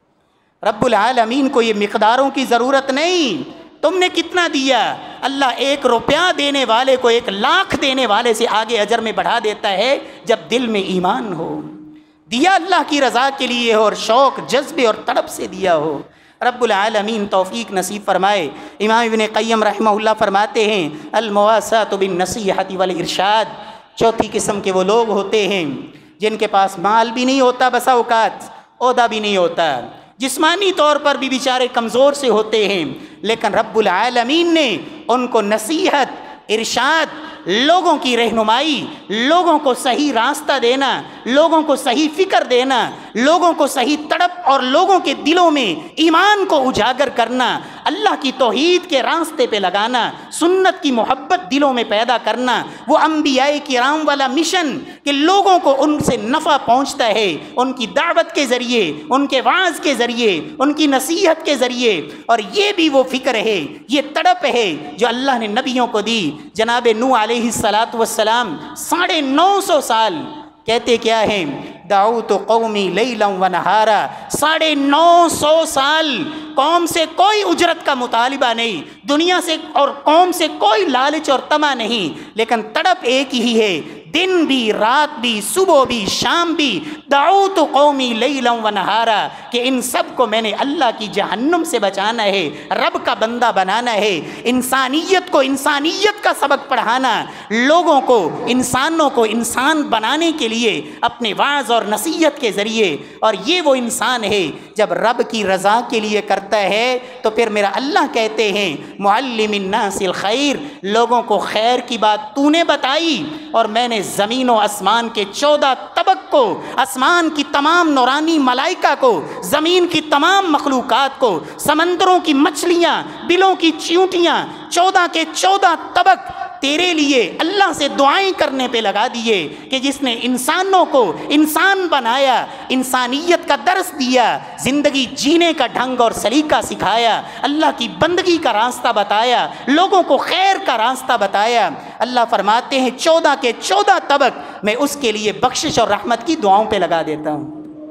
رب العالمین کو یہ مقداروں کی ضرورت نہیں، تم نے کتنا دیا؟ اللہ ایک روپیہ دینے والے کو ایک لاکھ دینے والے سے آگے اجر میں بڑھا دیتا ہے جب دل میں ایمان ہو، دیا اللہ کی رضا کے لیے ہو اور شوق، جذبے اور تڑپ سے دیا ہو۔ رب العالمین توفیق نصیب فرمائے۔ امام ابن قیم رحمہ اللہ فرماتے ہیں، المواساۃ بالنصیحۃ والارشاد، چوتھی قسم کے وہ لوگ ہوتے ہیں جن کے پاس مال بھی نہیں ہوتا، بسا اوقات عہدہ بھی نہیں ہوتا، جسمانی طور پر بھی بیچارے کمزور سے ہوتے ہیں، لیکن رب العالمین نے ان کو نصیحت، ارشاد، لوگوں کی رہنمائی، لوگوں کو صحیح راستہ دینا، لوگوں کو صحیح فکر دینا، لوگوں کو صحیح تڑپ اور لوگوں کے دلوں میں ایمان کو اجاگر کرنا، اللہ کی توحید کے راستے پہ لگانا، سنت کی محبت دلوں میں پیدا کرنا، وہ انبیاء کرام والا مشن کہ لوگوں کو ان سے نفع پہنچتا ہے ان کی دعوت کے ذریعے، ان کے وعظ کے ذریعے، ان کی نصیحت کے ذریعے۔ اور یہ بھی وہ فکر ہے، یہ تڑپ ہے جو اللہ نے نبیوں کو دی۔ جناب نوح علیہ الصلاۃ والسلام ساڑھے نو سو سال کہتے کیا ہیں، دعوت قومی لیلا و نہارا، ساڑھے نو سو سال قوم سے کوئی اجرت کا مطالبہ نہیں، دنیا سے اور قوم سے کوئی لالچ اور طمع نہیں، لیکن تڑپ ایک ہی ہے، دن بھی، رات بھی، صبح بھی، شام بھی، دعوت قومی لیلا و نہارا، کہ ان سب کو میں نے اللہ کی جہنم سے بچانا ہے، رب کا بندہ بنانا ہے، انسانیت کو انسانیت کا سبق پڑھانا، لوگوں کو، انسانوں کو انسان بنانے کے لیے اپنے وعظ اور نصیحت کے ذریعے۔ اور یہ وہ انسان ہے جب رب کی رضا کے لیے کرتا ہے تو پھر میرا اللہ کہتے ہیں، معلم الناس الخیر، لوگوں کو خیر کی بات تو نے بتائی اور میں نے زمین و آسمان کے چودہ طبق کو، آسمان کی تمام نورانی ملائکہ کو، زمین کی تمام مخلوقات کو، سمندروں کی مچھلیاں، بلوں کی چیونٹیاں، چودہ کے چودہ طبق تیرے لیے اللہ سے دعائیں کرنے پہ لگا دیے کہ جس نے انسانوں کو انسان بنایا، انسانیت کا درس دیا، زندگی جینے کا ڈھنگ اور سلیقہ سکھایا، اللہ کی بندگی کا راستہ بتایا، لوگوں کو خیر کا راستہ بتایا۔ اللہ فرماتے ہیں چودہ کے چودہ طبق میں اس کے لیے بخشش اور رحمت کی دعاؤں پہ لگا دیتا ہوں۔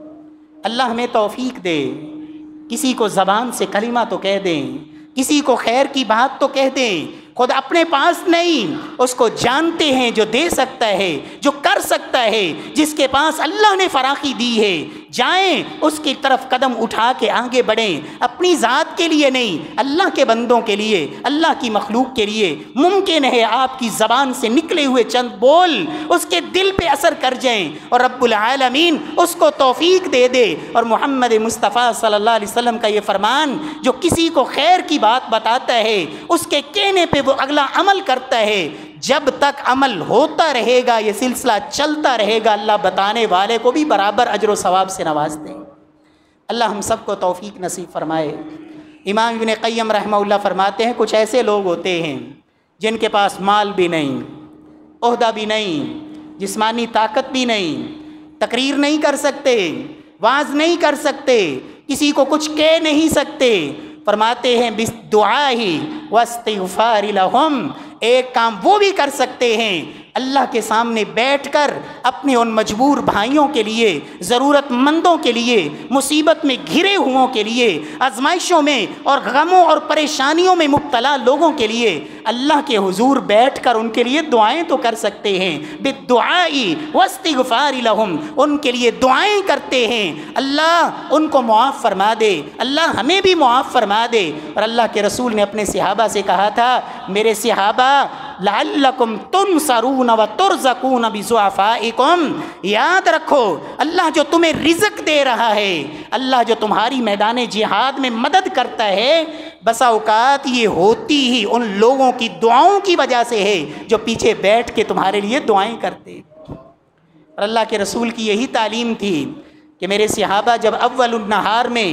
اللہ ہمیں توفیق دے، کسی کو زبان سے کلمہ تو کہہ دیں، کسی کو خیر کی بات تو کہہ دیں، خود اپنے پاس نہیں، اس کو جانتے ہیں جو دے سکتا ہے، جو کر سکتا ہے، جس کے پاس اللہ نے فراخی دی ہے، جائیں اس کی طرف قدم اٹھا کے آگے بڑھیں، اپنی ذات کے لیے نہیں، اللہ کے بندوں کے لیے، اللہ کی مخلوق کے لیے۔ ممکن ہے آپ کی زبان سے نکلے ہوئے چند بول اس کے دل پہ اثر کر جائیں اور رب العالمین اس کو توفیق دے دے۔ اور محمد مصطفیٰ صلی اللہ علیہ وسلم کا یہ فرمان، جو کسی کو خیر کی بات بتاتا ہے اس کے کہنے پہ وہ اگلا عمل کرتا ہے، جب تک عمل ہوتا رہے گا، یہ سلسلہ چلتا رہے گا، اللہ بتانے والے کو بھی برابر اجر و ثواب سے نواز دیں۔ اللہ ہم سب کو توفیق نصیب فرمائے۔ امام ابن قیم رحمہ اللہ فرماتے ہیں کچھ ایسے لوگ ہوتے ہیں جن کے پاس مال بھی نہیں، عہدہ بھی نہیں، جسمانی طاقت بھی نہیں، تقریر نہیں کر سکتے، وعظ نہیں کر سکتے، کسی کو کچھ کہہ نہیں سکتے۔ فرماتے ہیں بس دعا ہی واستغفار لہم، ایک کام وہ بھی کر سکتے ہیں اللہ کے سامنے بیٹھ کر اپنے ان مجبور بھائیوں کے لیے، ضرورت مندوں کے لیے، مصیبت میں گھرے ہوئوں کے لیے، آزمائشوں میں اور غموں اور پریشانیوں میں مبتلا لوگوں کے لیے اللہ کے حضور بیٹھ کر ان کے لیے دعائیں تو کر سکتے ہیں۔ بالدعاء واستغفار لہم، ان کے لیے دعائیں کرتے ہیں، اللہ ان کو معاف فرما دے، اللہ ہمیں بھی معاف فرما دے۔ اور اللہ کے رسول نے اپنے صحابہ سے کہا تھا، میرے صحابہ لعلکم تنصرون وترزقون بضعفائکم، یاد رکھو اللہ جو تمہیں رزق دے رہا ہے، اللہ جو تمہاری میدان جہاد میں مدد کرتا ہے، بسا اوقات یہ ہوتی ہی ان لوگوں کی دعاؤں کی وجہ سے ہے جو پیچھے بیٹھ کے تمہارے لیے دعائیں کرتے۔ اور اللہ کے رسول کی یہی تعلیم تھی کہ میرے صحابہ جب اول النہار میں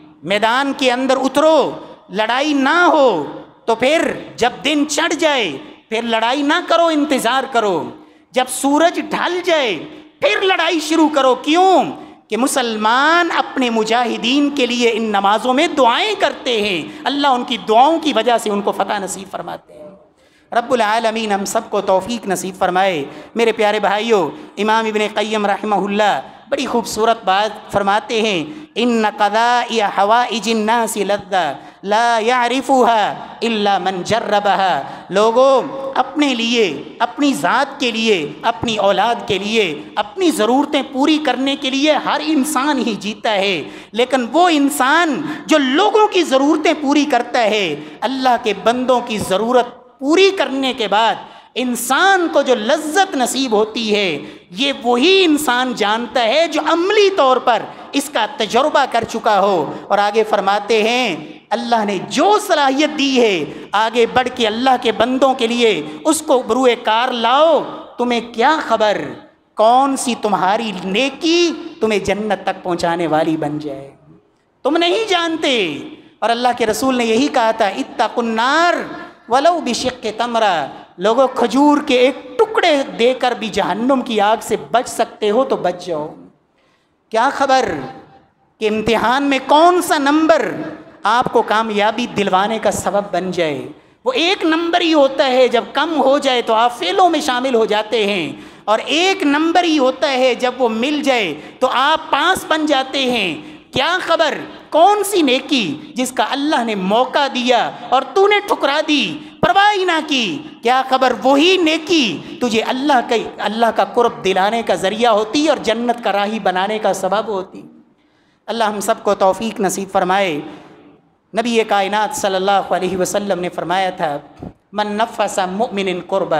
میدان کے اندر اترو، لڑائی نہ ہو تو پھر جب دن چڑھ جائے پھر لڑائی نہ کرو، انتظار کرو، جب سورج ڈھل جائے پھر لڑائی شروع کرو۔ کیوں کہ مسلمان اپنے مجاہدین کے لیے ان نمازوں میں دعائیں کرتے ہیں، اللہ ان کی دعاؤں کی وجہ سے ان کو فتح نصیب فرماتے ہیں۔ رب العالمین ہم سب کو توفیق نصیب فرمائے۔ میرے پیارے بھائیوں، امام ابن قیم رحمہ اللہ بڑی خوبصورت بات فرماتے ہیں، ان قضاء حوائج الناس لذہ لا يعرفها الا من جربها۔ لوگوں اپنے لیے، اپنی ذات کے لیے، اپنی اولاد کے لیے، اپنی ضرورتیں پوری کرنے کے لیے ہر انسان ہی جیتا ہے، لیکن وہ انسان جو لوگوں کی ضرورتیں پوری کرتا ہے، اللہ کے بندوں کی ضرورت پوری کرنے کے بعد انسان کو جو لذت نصیب ہوتی ہے، یہ وہی انسان جانتا ہے جو عملی طور پر اس کا تجربہ کر چکا ہو۔ اور آگے فرماتے ہیں، اللہ نے جو صلاحیت دی ہے آگے بڑھ کے اللہ کے بندوں کے لیے اس کو بروئے کار لاؤ۔ تمہیں کیا خبر کون سی تمہاری نیکی تمہیں جنت تک پہنچانے والی بن جائے، تم نہیں جانتے۔ اور اللہ کے رسول نے یہی کہا تھا، اتقوا النار ولو بشق تمرہ، لوگوں کھجور کے ایک ٹکڑے دے کر بھی جہنم کی آگ سے بچ سکتے ہو تو بچ جاؤ۔ کیا خبر کہ امتحان میں کون سا نمبر آپ کو کامیابی دلوانے کا سبب بن جائے۔ وہ ایک نمبر ہی ہوتا ہے، جب کم ہو جائے تو آپ فیلوں میں شامل ہو جاتے ہیں، اور ایک نمبر ہی ہوتا ہے جب وہ مل جائے تو آپ پاس بن جاتے ہیں۔ کیا خبر کون سی نیکی جس کا اللہ نے موقع دیا اور تو نے ٹھکرا دی، پرواہ ہی نہ کی، کیا خبر وہی نیکی تجھے اللہ کا اللہ کا قرب دلانے کا ذریعہ ہوتی اور جنت کا راہی بنانے کا سبب ہوتی۔ اللہ ہم سب کو توفیق نصیب فرمائے۔ نبی کائنات صلی اللہ علیہ وسلم نے فرمایا تھا، من نفس مؤمن قربا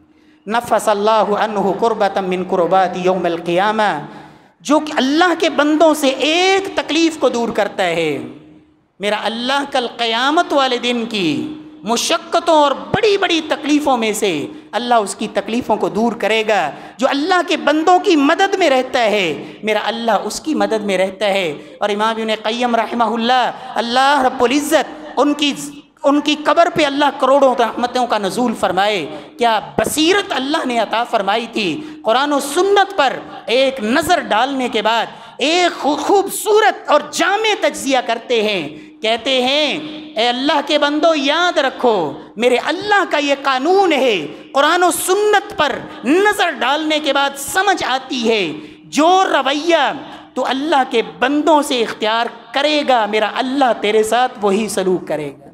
نفس اللہ عنہ قربۃ من قربات یوم القیامہ، جو کہ اللہ کے بندوں سے ایک تکلیف کو دور کرتا ہے، میرا اللہ کل قیامت والے دن کی مشقتوں اور بڑی بڑی تکلیفوں میں سے اللہ اس کی تکلیفوں کو دور کرے گا۔ جو اللہ کے بندوں کی مدد میں رہتا ہے، میرا اللہ اس کی مدد میں رہتا ہے۔ اور امام ابن قیم رحمہ اللہ، اللہ رب العزت ان کی ان کی قبر پہ اللہ کروڑوں رحمتوں کا نزول فرمائے۔ کیا بصیرت اللہ نے عطا فرمائی تھی، قرآن و سنت پر ایک نظر ڈالنے کے بعد ایک خوبصورت اور جامع تجزیہ کرتے ہیں، کہتے ہیں اے اللہ کے بندو یاد رکھو، میرے اللہ کا یہ قانون ہے، قرآن و سنت پر نظر ڈالنے کے بعد سمجھ آتی ہے، جو رویہ تو اللہ کے بندوں سے اختیار کرے گا، میرا اللہ تیرے ساتھ وہی سلوک کرے گا۔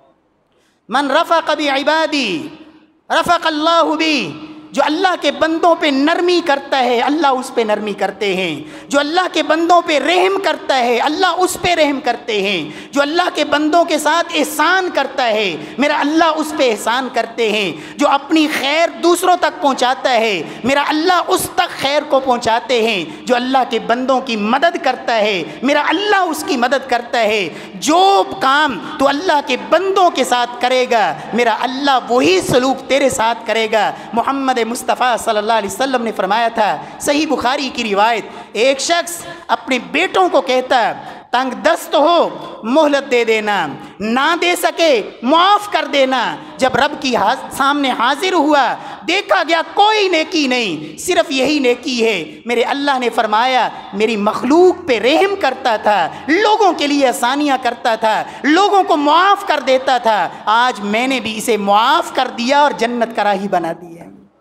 من رفق بعبادی رفق اللہ بی، جو اللہ کے بندوں پہ نرمی کرتا ہے اللہ اس پہ نرمی کرتے ہیں، جو اللہ کے بندوں پہ رحم کرتا ہے اللہ اس پہ رحم کرتے ہیں، جو اللہ کے بندوں کے ساتھ احسان کرتا ہے میرا اللہ اس پہ احسان کرتے ہیں، جو اپنی خیر دوسروں تک پہنچاتا ہے میرا اللہ اس تک خیر کو پہنچاتے ہیں، جو اللہ کے بندوں کی مدد کرتا ہے میرا اللہ اس کی مدد کرتا ہے۔ جو کام تو اللہ کے بندوں کے ساتھ کرے گا میرا اللہ وہی سلوک تیرے ساتھ کرے گا۔ محمد مصطفیٰ صلی اللہ علیہ وسلم نے فرمایا تھا، صحیح بخاری کی روایت، ایک شخص اپنے بیٹوں کو کہتا، تنگ دست ہو مہلت دے دینا، نہ دے سکے معاف کر دینا۔ جب رب کی سامنے حاضر ہوا دیکھا گیا کوئی نیکی نہیں، صرف یہی نیکی ہے، میرے اللہ نے فرمایا میری مخلوق پہ رحم کرتا تھا، لوگوں کے لیے آسانیاں کرتا تھا، لوگوں کو معاف کر دیتا تھا، آج میں نے بھی اسے معاف کر دیا اور جنت کا راہی بنا دیا۔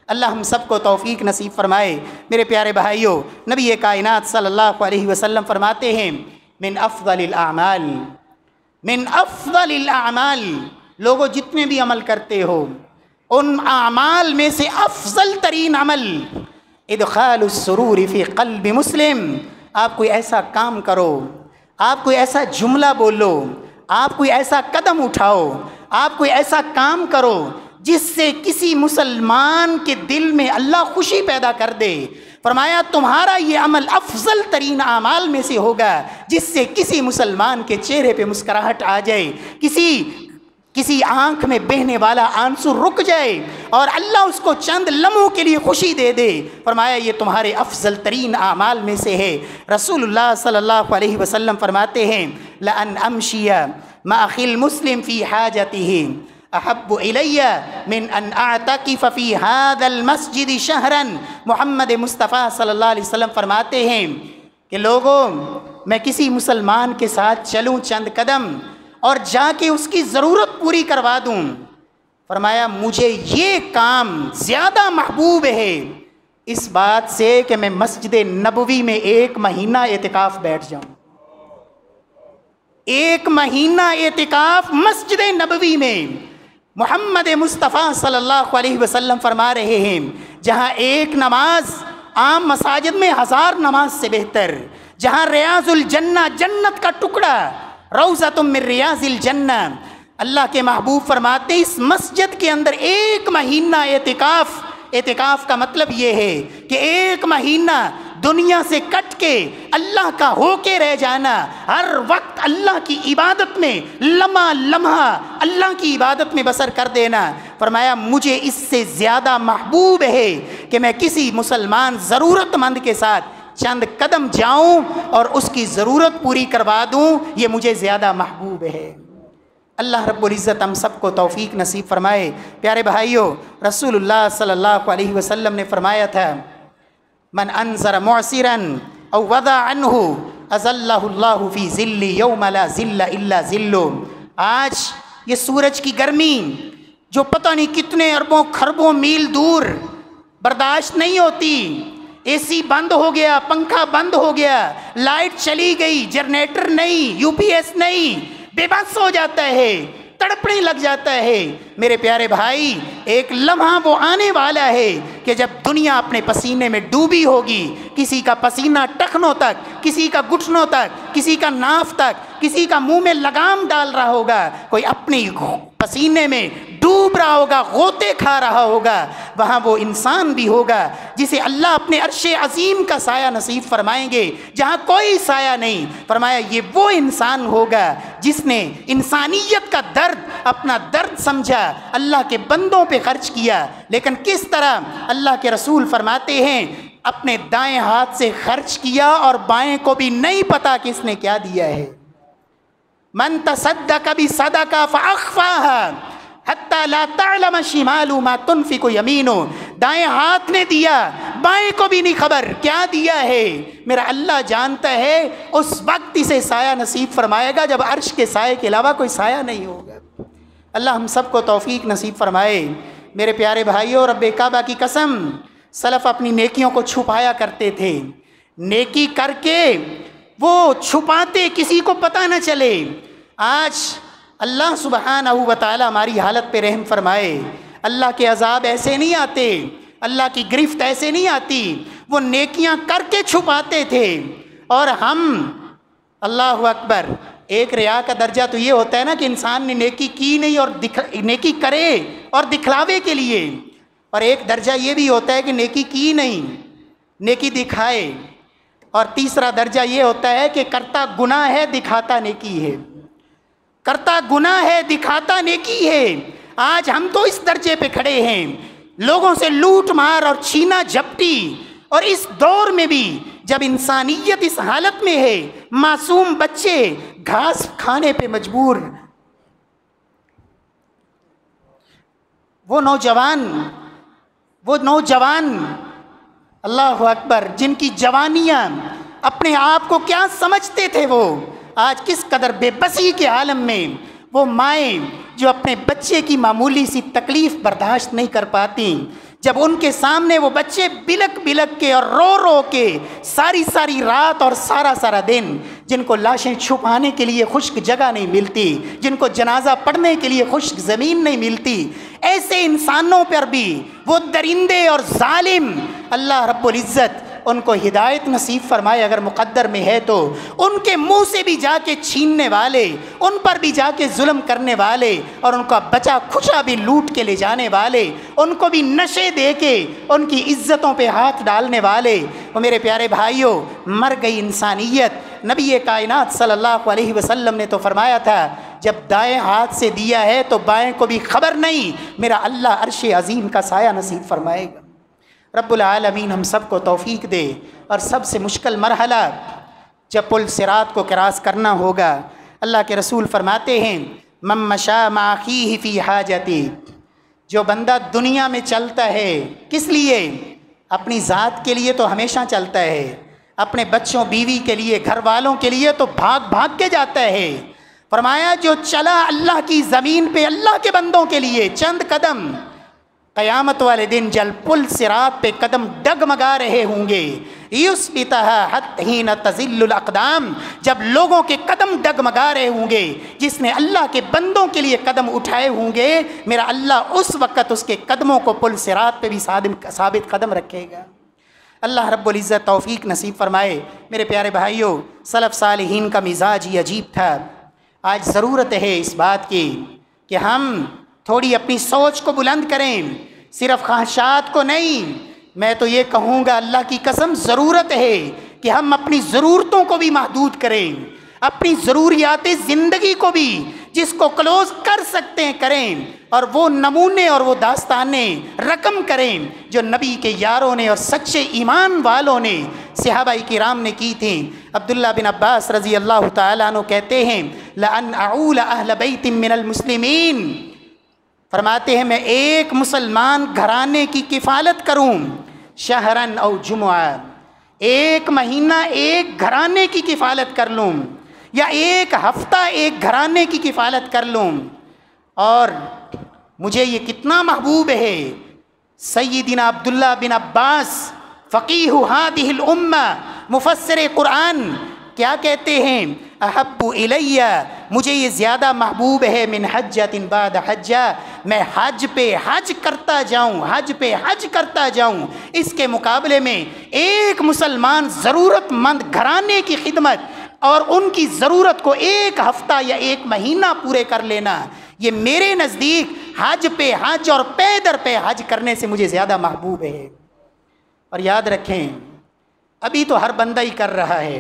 اللہ ہم سب کو توفیق نصیب فرمائے۔ میرے پیارے بھائیوں، نبی کائنات صلی اللہ علیہ وسلم فرماتے ہیں من افضل الاعمال، من افضل الاعمال، لوگوں جتنے بھی عمل کرتے ہو ان اعمال میں سے افضل ترین عمل ادخال السرور فی قلب مسلم، آپ کوئی ایسا کام کرو، آپ کوئی ایسا جملہ بولو، آپ کوئی ایسا قدم اٹھاؤ، آپ کوئی ایسا کام کرو جس سے کسی مسلمان کے دل میں اللہ خوشی پیدا کر دے۔ فرمایا تمہارا یہ عمل افضل ترین اعمال میں سے ہوگا جس سے کسی مسلمان کے چہرے پہ مسکراہٹ آ جائے، کسی کسی آنکھ میں بہنے والا آنسو رک جائے اور اللہ اس کو چند لمحوں کے لیے خوشی دے دے۔ فرمایا یہ تمہارے افضل ترین اعمال میں سے ہے۔ رسول اللہ صلی اللہ علیہ وسلم فرماتے ہیں لَأَنْ أَمْشِيَ مَعَ أَخِي الْمُسْلِمِ فِي حَاجَتِهِ احب الی من ان اعتکف فی هذا المسجد شہرا۔ محمد مصطفیٰ صلی اللہ علیہ وسلم فرماتے ہیں کہ لوگوں میں کسی مسلمان کے ساتھ چلوں چند قدم اور جا کے اس کی ضرورت پوری کروا دوں، فرمایا مجھے یہ کام زیادہ محبوب ہے اس بات سے کہ میں مسجد نبوی میں ایک مہینہ اعتکاف بیٹھ جاؤں۔ ایک مہینہ اعتکاف مسجد نبوی میں۔ محمد مصطفیٰ صلی اللہ علیہ وسلم فرما رہے ہیں جہاں ایک نماز عام مساجد میں ہزار نماز سے بہتر، جہاں ریاض الجنہ جنت کا ٹکڑا روضۃ من ریاض الجنہ، اللہ کے محبوب فرماتے ہیں اس مسجد کے اندر ایک مہینہ اعتکاف۔ اعتکاف کا مطلب یہ ہے کہ ایک مہینہ دنیا سے کٹ کے اللہ کا ہو کے رہ جانا، ہر وقت اللہ کی عبادت میں، لمحہ لمحہ اللہ کی عبادت میں بسر کر دینا۔ فرمایا مجھے اس سے زیادہ محبوب ہے کہ میں کسی مسلمان ضرورت مند کے ساتھ چند قدم جاؤں اور اس کی ضرورت پوری کروا دوں، یہ مجھے زیادہ محبوب ہے۔ اللہ رب العزت ہم سب کو توفیق نصیب فرمائے۔ پیارے بھائیوں، رسول اللہ صلی اللہ علیہ وسلم نے فرمایا تھا من انذر معسرا او وضع عنہ اذلہ اللہ فی ظل یوم لا ظل الا ظلہ۔ آج یہ سورج کی گرمی جو پتہ نہیں کتنے اربوں خربوں میل دور برداشت نہیں ہوتی، اے سی بند ہو گیا، پنکھا بند ہو گیا، لائٹ چلی گئی، جنریٹر نہیں، یو پی ایس نہیں، بے بس ہو جاتا ہے، تڑپنے لگ جاتا ہے۔ میرے پیارے بھائی، ایک لمحہ وہ آنے والا ہے کہ جب دنیا اپنے پسینے میں ڈوبی ہوگی، کسی کا پسینہ ٹخنوں تک، کسی کا گھٹنوں تک، کسی کا ناف تک، کسی کا منہ میں لگام ڈال رہا ہوگا، کوئی اپنی پسینے میں ڈوب رہا ہوگا، غوطے کھا رہا ہوگا۔ وہاں وہ انسان بھی ہوگا جسے اللہ اپنے عرش عظیم کا سایہ نصیب فرمائیں گے جہاں کوئی سایہ نہیں۔ فرمایا یہ وہ انسان ہوگا جس نے انسانیت کا درد اپنا درد سمجھا، اللہ کے بندوں پہ خرچ کیا۔ لیکن کس طرح؟ اللہ کے رسول فرماتے ہیں اپنے دائیں ہاتھ سے خرچ کیا اور بائیں کو بھی نہیں پتا کہ اس نے کیا دیا ہے۔ من تصدق بصدقہ فاخفاها حتی لا تعلم شمال ما تنفق یمینہ۔ دائیں ہاتھ نے دیا، بائیں کو بھی نہیں خبر کیا دیا ہے۔ میرا اللہ جانتا ہے اس وقت اسے سایہ نصیب فرمائے گا جب عرش کے سائے کے علاوہ کوئی سایہ نہیں ہوگا۔ اللہ ہم سب کو توفیق نصیب فرمائے۔ میرے پیارے بھائیوں، رب کعبہ کی قسم، سلف اپنی نیکیوں کو چھپایا کرتے تھے۔ نیکی کر کے وہ چھپاتے، کسی کو پتہ نہ چلے۔ آج اللہ سبحانہ و تعالی ہماری حالت پہ رحم فرمائے۔ اللہ کے عذاب ایسے نہیں آتے، اللہ کی گرفت ایسے نہیں آتی۔ وہ نیکیاں کر کے چھپاتے تھے اور ہم، اللہ اکبر، ایک ریا کا درجہ تو یہ ہوتا ہے نا کہ انسان نے نیکی کی نہیں اور دکھ نیکی کرے اور دکھلاوے کے لیے، اور ایک درجہ یہ بھی ہوتا ہے کہ نیکی کی نہیں، نیکی دکھائے، اور تیسرا درجہ یہ ہوتا ہے کہ کرتا گناہ ہے دکھاتا نیکی ہے، کرتا گناہ ہے دکھاتا نیکی ہے۔ آج ہم تو اس درجے پہ کھڑے ہیں، لوگوں سے لوٹ مار اور چھینا جھپٹی، اور اس دور میں بھی جب انسانیت اس حالت میں ہے، معصوم بچے گھاس کھانے پہ مجبور، وہ نوجوان وہ نوجوان اللہ اکبر، جن کی جوانیاں اپنے آپ کو کیا سمجھتے تھے، وہ آج کس قدر بے بسی کے عالم میں، وہ مائیں جو اپنے بچے کی معمولی سی تکلیف برداشت نہیں کر پاتی، جب ان کے سامنے وہ بچے بلک بلک کے اور رو رو کے ساری ساری رات اور سارا سارا دن، جن کو لاشیں چھپانے کے لیے خشک جگہ نہیں ملتی، جن کو جنازہ پڑھنے کے لیے خشک زمین نہیں ملتی، ایسے انسانوں پر بھی وہ درندے اور ظالم اللہ رب العزت ان کو ہدایت نصیب فرمائے اگر مقدر میں ہے تو، ان کے منہ سے بھی جا کے چھیننے والے، ان پر بھی جا کے ظلم کرنے والے اور ان کا بچا کھچا بھی لوٹ کے لے جانے والے، ان کو بھی نشے دے کے ان کی عزتوں پہ ہاتھ ڈالنے والے، وہ میرے پیارے بھائیوں مر گئی انسانیت۔ نبی کائنات صلی اللہ علیہ وسلم نے تو فرمایا تھا جب دائیں ہاتھ سے دیا ہے تو بائیں کو بھی خبر نہیں، میرا اللہ عرش عظیم کا سایہ نصیب فرمائے گا۔ رب العالمین ہم سب کو توفیق دے، اور سب سے مشکل مرحلہ جب پل صراط کو کراس کرنا ہوگا، اللہ کے رسول فرماتے ہیں من مشى مع اخیہ فی حاجتی، جو بندہ دنیا میں چلتا ہے کس لیے؟ اپنی ذات کے لیے تو ہمیشہ چلتا ہے، اپنے بچوں بیوی کے لیے گھر والوں کے لیے تو بھاگ بھاگ کے جاتا ہے۔ فرمایا جو چلا اللہ کی زمین پہ اللہ کے بندوں کے لیے چند قدم، قیامت والے دن جل پل صراط پہ قدم ڈگمگا رہے ہوں گے، یثبتها حتی حین تزل الاقدام، جب لوگوں کے قدم ڈگمگا رہے ہوں گے، جس نے اللہ کے بندوں کے لیے قدم اٹھائے ہوں گے، میرا اللہ اس وقت اس کے قدموں کو پل صراط پہ بھی ثابت قدم رکھے گا۔ اللہ رب العزت توفیق نصیب فرمائے۔ میرے پیارے بھائیوں، سلف صالحین کا مزاج ہی عجیب تھا۔ آج ضرورت ہے اس بات کی کہ ہم تھوڑی اپنی سوچ کو بلند کریں، صرف خواہشات کو نہیں۔ میں تو یہ کہوں گا اللہ کی قسم ضرورت ہے کہ ہم اپنی ضرورتوں کو بھی محدود کریں، اپنی ضروریات زندگی کو بھی جس کو کلوز کر سکتے ہیں کریں، اور وہ نمونے اور وہ داستانیں رقم کریں جو نبی کے یاروں نے اور سچے ایمان والوں نے صحابہ کرام نے کی تھیں۔ عبداللہ بن عباس رضی اللہ تعالیٰ عنہ کہتے ہیں لَأَنْ أَعُولَ أَهْلَ بَيْتٍ مِّنَ الْمُسْلِمِينَ، فرماتے ہیں میں ایک مسلمان گھرانے کی کفالت کروں، شہرن او جمعہ، ایک مہینہ ایک گھرانے کی کفالت کر لوں، یا ایک ہفتہ ایک گھرانے کی کفالت کر لوں، اور مجھے یہ کتنا محبوب ہے۔ سیدنا عبداللہ بن عباس فقیہ ہادہ الامہ، مفسر قرآن، کیا کہتے ہیں؟ احب الیہ، مجھے یہ زیادہ محبوب ہے من حجۃ بعد حجہ، میں حج پہ حج کرتا جاؤں، حج پہ حج کرتا جاؤں، اس کے مقابلے میں ایک مسلمان ضرورت مند گھرانے کی خدمت اور ان کی ضرورت کو ایک ہفتہ یا ایک مہینہ پورے کر لینا، یہ میرے نزدیک حج پہ حج اور پے در پہ حج کرنے سے مجھے زیادہ محبوب ہے۔ اور یاد رکھیں ابھی تو ہر بندہ ہی کر رہا ہے،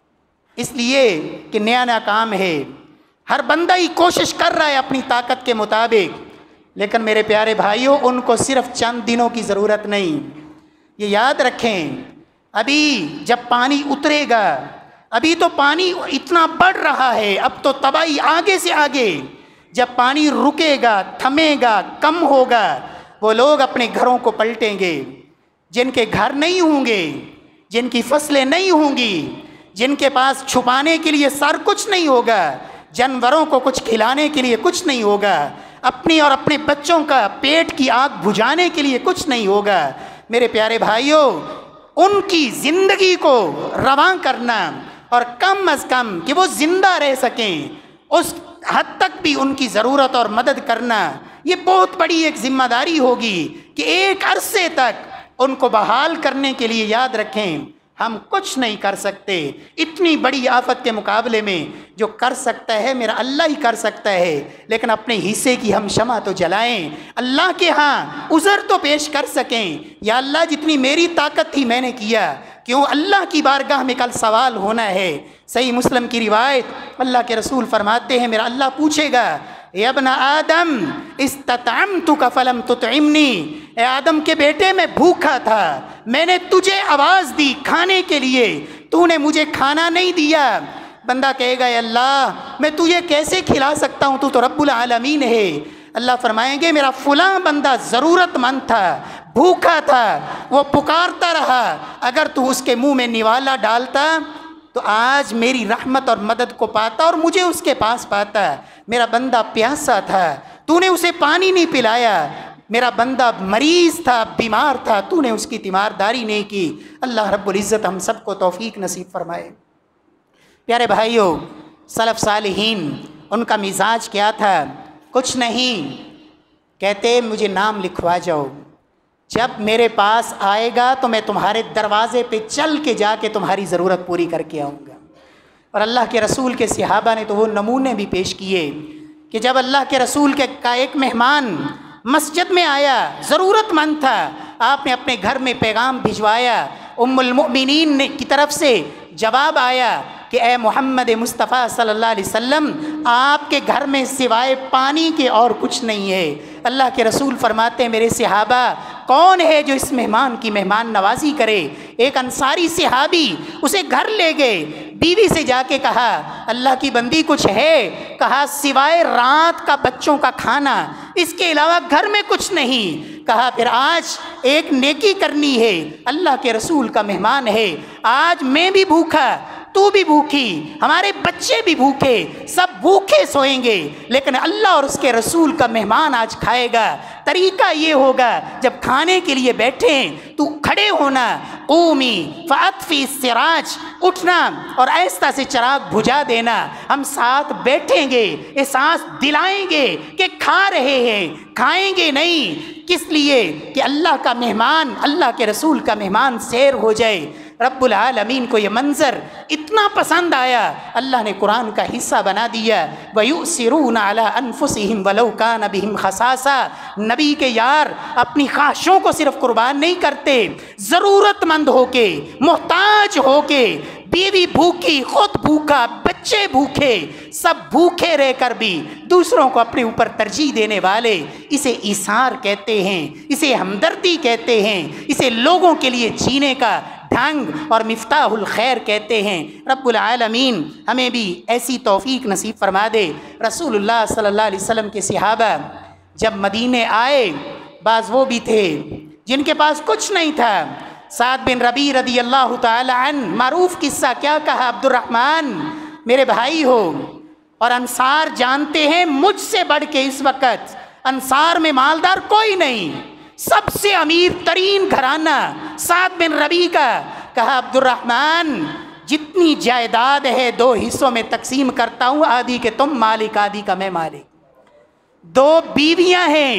اس لیے کہ نیا نیا کام ہے، ہر بندہ ہی کوشش کر رہا ہے اپنی طاقت کے مطابق، لیکن میرے پیارے بھائیوں ان کو صرف چند دنوں کی ضرورت نہیں، یہ یاد رکھیں ابھی جب پانی اترے گا، ابھی تو پانی اتنا بڑھ رہا ہے، اب تو تباہی آگے سے آگے، جب پانی رکے گا، تھمے گا، کم ہوگا، وہ لوگ اپنے گھروں کو پلٹیں گے، جن کے گھر نہیں ہوں گے، جن کی فصلیں نہیں ہوں گی، جن کے پاس چھپانے کے لیے سر کچھ نہیں ہوگا، جانوروں کو کچھ کھلانے کے لیے کچھ نہیں ہوگا، اپنی اور اپنے بچوں کا پیٹ کی آگ بجھانے کے لیے کچھ نہیں ہوگا، میرے پیارے بھائیوں ان کی زندگی کو رواں کرنا اور کم از کم کہ وہ زندہ رہ سکیں اس حد تک بھی ان کی ضرورت اور مدد کرنا، یہ بہت بڑی ایک ذمہ داری ہوگی کہ ایک عرصے تک ان کو بحال کرنے کے لیے یاد رکھیں ہم کچھ نہیں کر سکتے، اتنی بڑی آفت کے مقابلے میں جو کر سکتا ہے میرا اللہ ہی کر سکتا ہے، لیکن اپنے حصے کی ہم شمع تو جلائیں، اللہ کے ہاں عذر تو پیش کر سکیں، یا اللہ جتنی میری طاقت تھی میں نے کیا، کیوں اللہ کی بارگاہ میں کل سوال ہونا ہے۔ صحیح مسلم کی روایت اللہ کے رسول فرماتے ہیں میرا اللہ پوچھے گا اے ابن آدم استطعمتک فلم تطعمنی، اے آدم کے بیٹے میں بھوکا تھا، میں نے تجھے آواز دی کھانے کے لیے، تو نے مجھے کھانا نہیں دیا۔ بندہ کہے گا اے اللہ میں تجھے کیسے کھلا سکتا ہوں، تو تو رب العالمین ہے۔ اللہ فرمائیں گے میرا فلاں بندہ ضرورت مند تھا، بھوکا تھا، وہ پکارتا رہا، اگر تو اس کے منہ میں نوالا ڈالتا تو آج میری رحمت اور مدد کو پاتا اور مجھے اس کے پاس پاتا۔ میرا بندہ پیاسا تھا، تو نے اسے پانی نہیں پلایا، میرا بندہ مریض تھا، بیمار تھا، تو نے اس کی تیمارداری نہیں کی۔ اللہ رب العزت ہم سب کو توفیق نصیب فرمائے۔ پیارے بھائیوں، سلف صالحین ان کا مزاج کیا تھا؟ کچھ نہیں، کہتے مجھے نام لکھوا جاؤ، جب میرے پاس آئے گا تو میں تمہارے دروازے پہ چل کے جا کے تمہاری ضرورت پوری کر کے آؤں گا۔ اور اللہ کے رسول کے صحابہ نے تو وہ نمونے بھی پیش کیے کہ جب اللہ کے رسول کے کا ایک مہمان مسجد میں آیا، ضرورت مند تھا، آپ نے اپنے گھر میں پیغام بھجوایا، ام المؤمنین نے کی طرف سے جواب آیا کہ اے محمد مصطفیٰ صلی اللہ علیہ وسلم، آپ کے گھر میں سوائے پانی کے اور کچھ نہیں ہے۔ اللہ کے رسول فرماتے ہیں میرے صحابہ، کون ہے جو اس مہمان کی مہمان نوازی کرے؟ ایک انصاری صحابی اسے گھر لے گئے، بیوی سے جا کے کہا اللہ کی بندی کچھ ہے؟ کہا سوائے رات کا بچوں کا کھانا، اس کے علاوہ گھر میں کچھ نہیں۔ کہا پھر آج ایک نیکی کرنی ہے، اللہ کے رسول کا مہمان ہے، آج میں بھی بھوکا، تو بھی بھوکی، ہمارے بچے بھی بھوکے، سب بھوکے سوئیں گے، لیکن اللہ اور اس کے رسول کا مہمان آج کھائے گا۔ طریقہ یہ ہوگا جب کھانے کے لیے بیٹھیں تو کھڑے ہونا، قومی فاطفی السراج، اٹھنا اور آہستہ سے چراغ بجھا دینا، ہم ساتھ بیٹھیں گے، احساس دلائیں گے کہ کھا رہے ہیں، کھائیں گے نہیں، کس لیے کہ اللہ کا مہمان، اللہ کے رسول کا مہمان سیر ہو جائے۔ رب العالمین کو یہ منظر اتنا پسند آیا، اللہ نے قرآن کا حصہ بنا دیا، وَيُؤْثِرُونَ عَلَىٰ أَنفُسِهِمْ وَلَوْ كَانَ بِهِمْ خَصَاصَةٌ۔ نبی کے یار اپنی خواہشوں کو صرف قربان نہیں کرتے، ضرورت مند ہو کے، محتاج ہو کے، بیوی بھوکی، خود بھوکا، بچے بھوکے، سب بھوکے رہ کر بھی دوسروں کو اپنے اوپر ترجیح دینے والے، اسے ایثار کہتے ہیں، اسے ہمدردی کہتے ہیں، اسے لوگوں کے لیے جینے کا ڈھنگ اور مفتاح الخیر کہتے ہیں۔ رب العالمین ہمیں بھی ایسی توفیق نصیب فرما دے۔ رسول اللہ صلی اللہ علیہ وسلم کے صحابہ جب مدینے آئے، بعض وہ بھی تھے جن کے پاس کچھ نہیں تھا۔ سعد بن ربیع رضی اللہ تعالی عنہ، معروف قصہ کیا کہا، عبد الرحمن میرے بھائی ہو، اور انصار جانتے ہیں مجھ سے بڑھ کے اس وقت انصار میں مالدار کوئی نہیں، سب سے امیر ترین گھرانہ سعد بن ربیع کا۔ کہا عبد الرحمن جتنی جائیداد ہے دو حصوں میں تقسیم کرتا ہوں، آدھی کے تم مالک، آدھی کا میں مالک۔ دو بیویاں ہیں،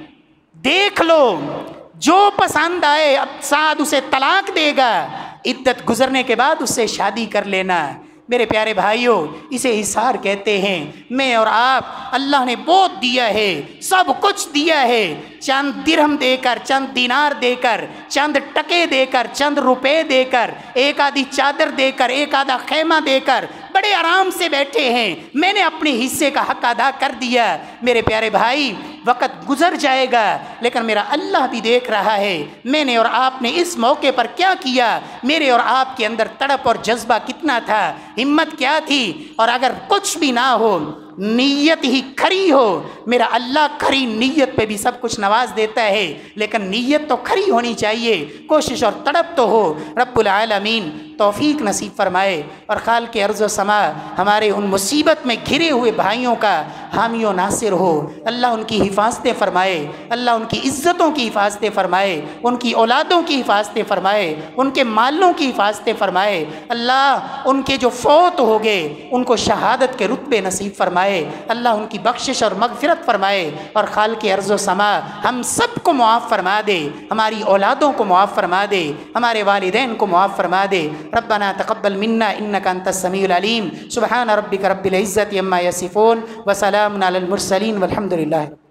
دیکھ لو جو پسند آئے، اب سعد اسے طلاق دے گا، عدت گزرنے کے بعد اس سے شادی کر لینا۔ میرے پیارے بھائیوں، اسے ایثار کہتے ہیں۔ میں اور آپ، اللہ نے بہت دیا ہے، سب کچھ دیا ہے، چند درہم دے کر، چند دینار دے کر، چند ٹکے دے کر، چند روپے دے کر، ایک آدھی چادر دے کر، ایک آدھا خیمہ دے کر بڑے آرام سے بیٹھے ہیں، میں نے اپنے حصے کا حق ادا کر دیا۔ میرے پیارے بھائی، وقت گزر جائے گا لیکن میرا اللہ بھی دیکھ رہا ہے میں نے اور آپ نے اس موقع پر کیا کیا، میرے اور آپ کے اندر تڑپ اور جذبہ کتنا تھا، ہمت کیا تھی۔ اور اگر کچھ بھی نہ ہو، نیت ہی کھری ہو، میرا اللہ کھری نیت پہ بھی سب کچھ نواز دیتا ہے، لیکن نیت تو کھری ہونی چاہیے، کوشش اور تڑپ تو ہو۔ رب العالمین توفیق نصیب فرمائے، اور خالق ارض و سما ہمارے ان مصیبت میں گھرے ہوئے بھائیوں کا حامی و ناصر ہو۔ اللہ ان کی حفاظتیں فرمائے، اللہ ان کی عزتوں کی حفاظتیں فرمائے، ان کی اولادوں کی حفاظتیں فرمائے، ان کے مالوں کی حفاظتیں فرمائے۔ اللہ ان کے جو فوت ہو گئے ان کو شہادت کے رتبے نصیب فرمائے، اللہ ان کی بخشش اور مغفرت فرمائے، اور خالق ارض و سما ہم سب کو معاف فرما دے، ہماری اولادوں کو معاف فرما دے، ہمارے والدین کو معاف فرما دے۔ ربنا تقبل منا انك انت السميع العليم، سبحان ربك رب العزة عما يصفون، وسلام على المرسلين، والحمد لله۔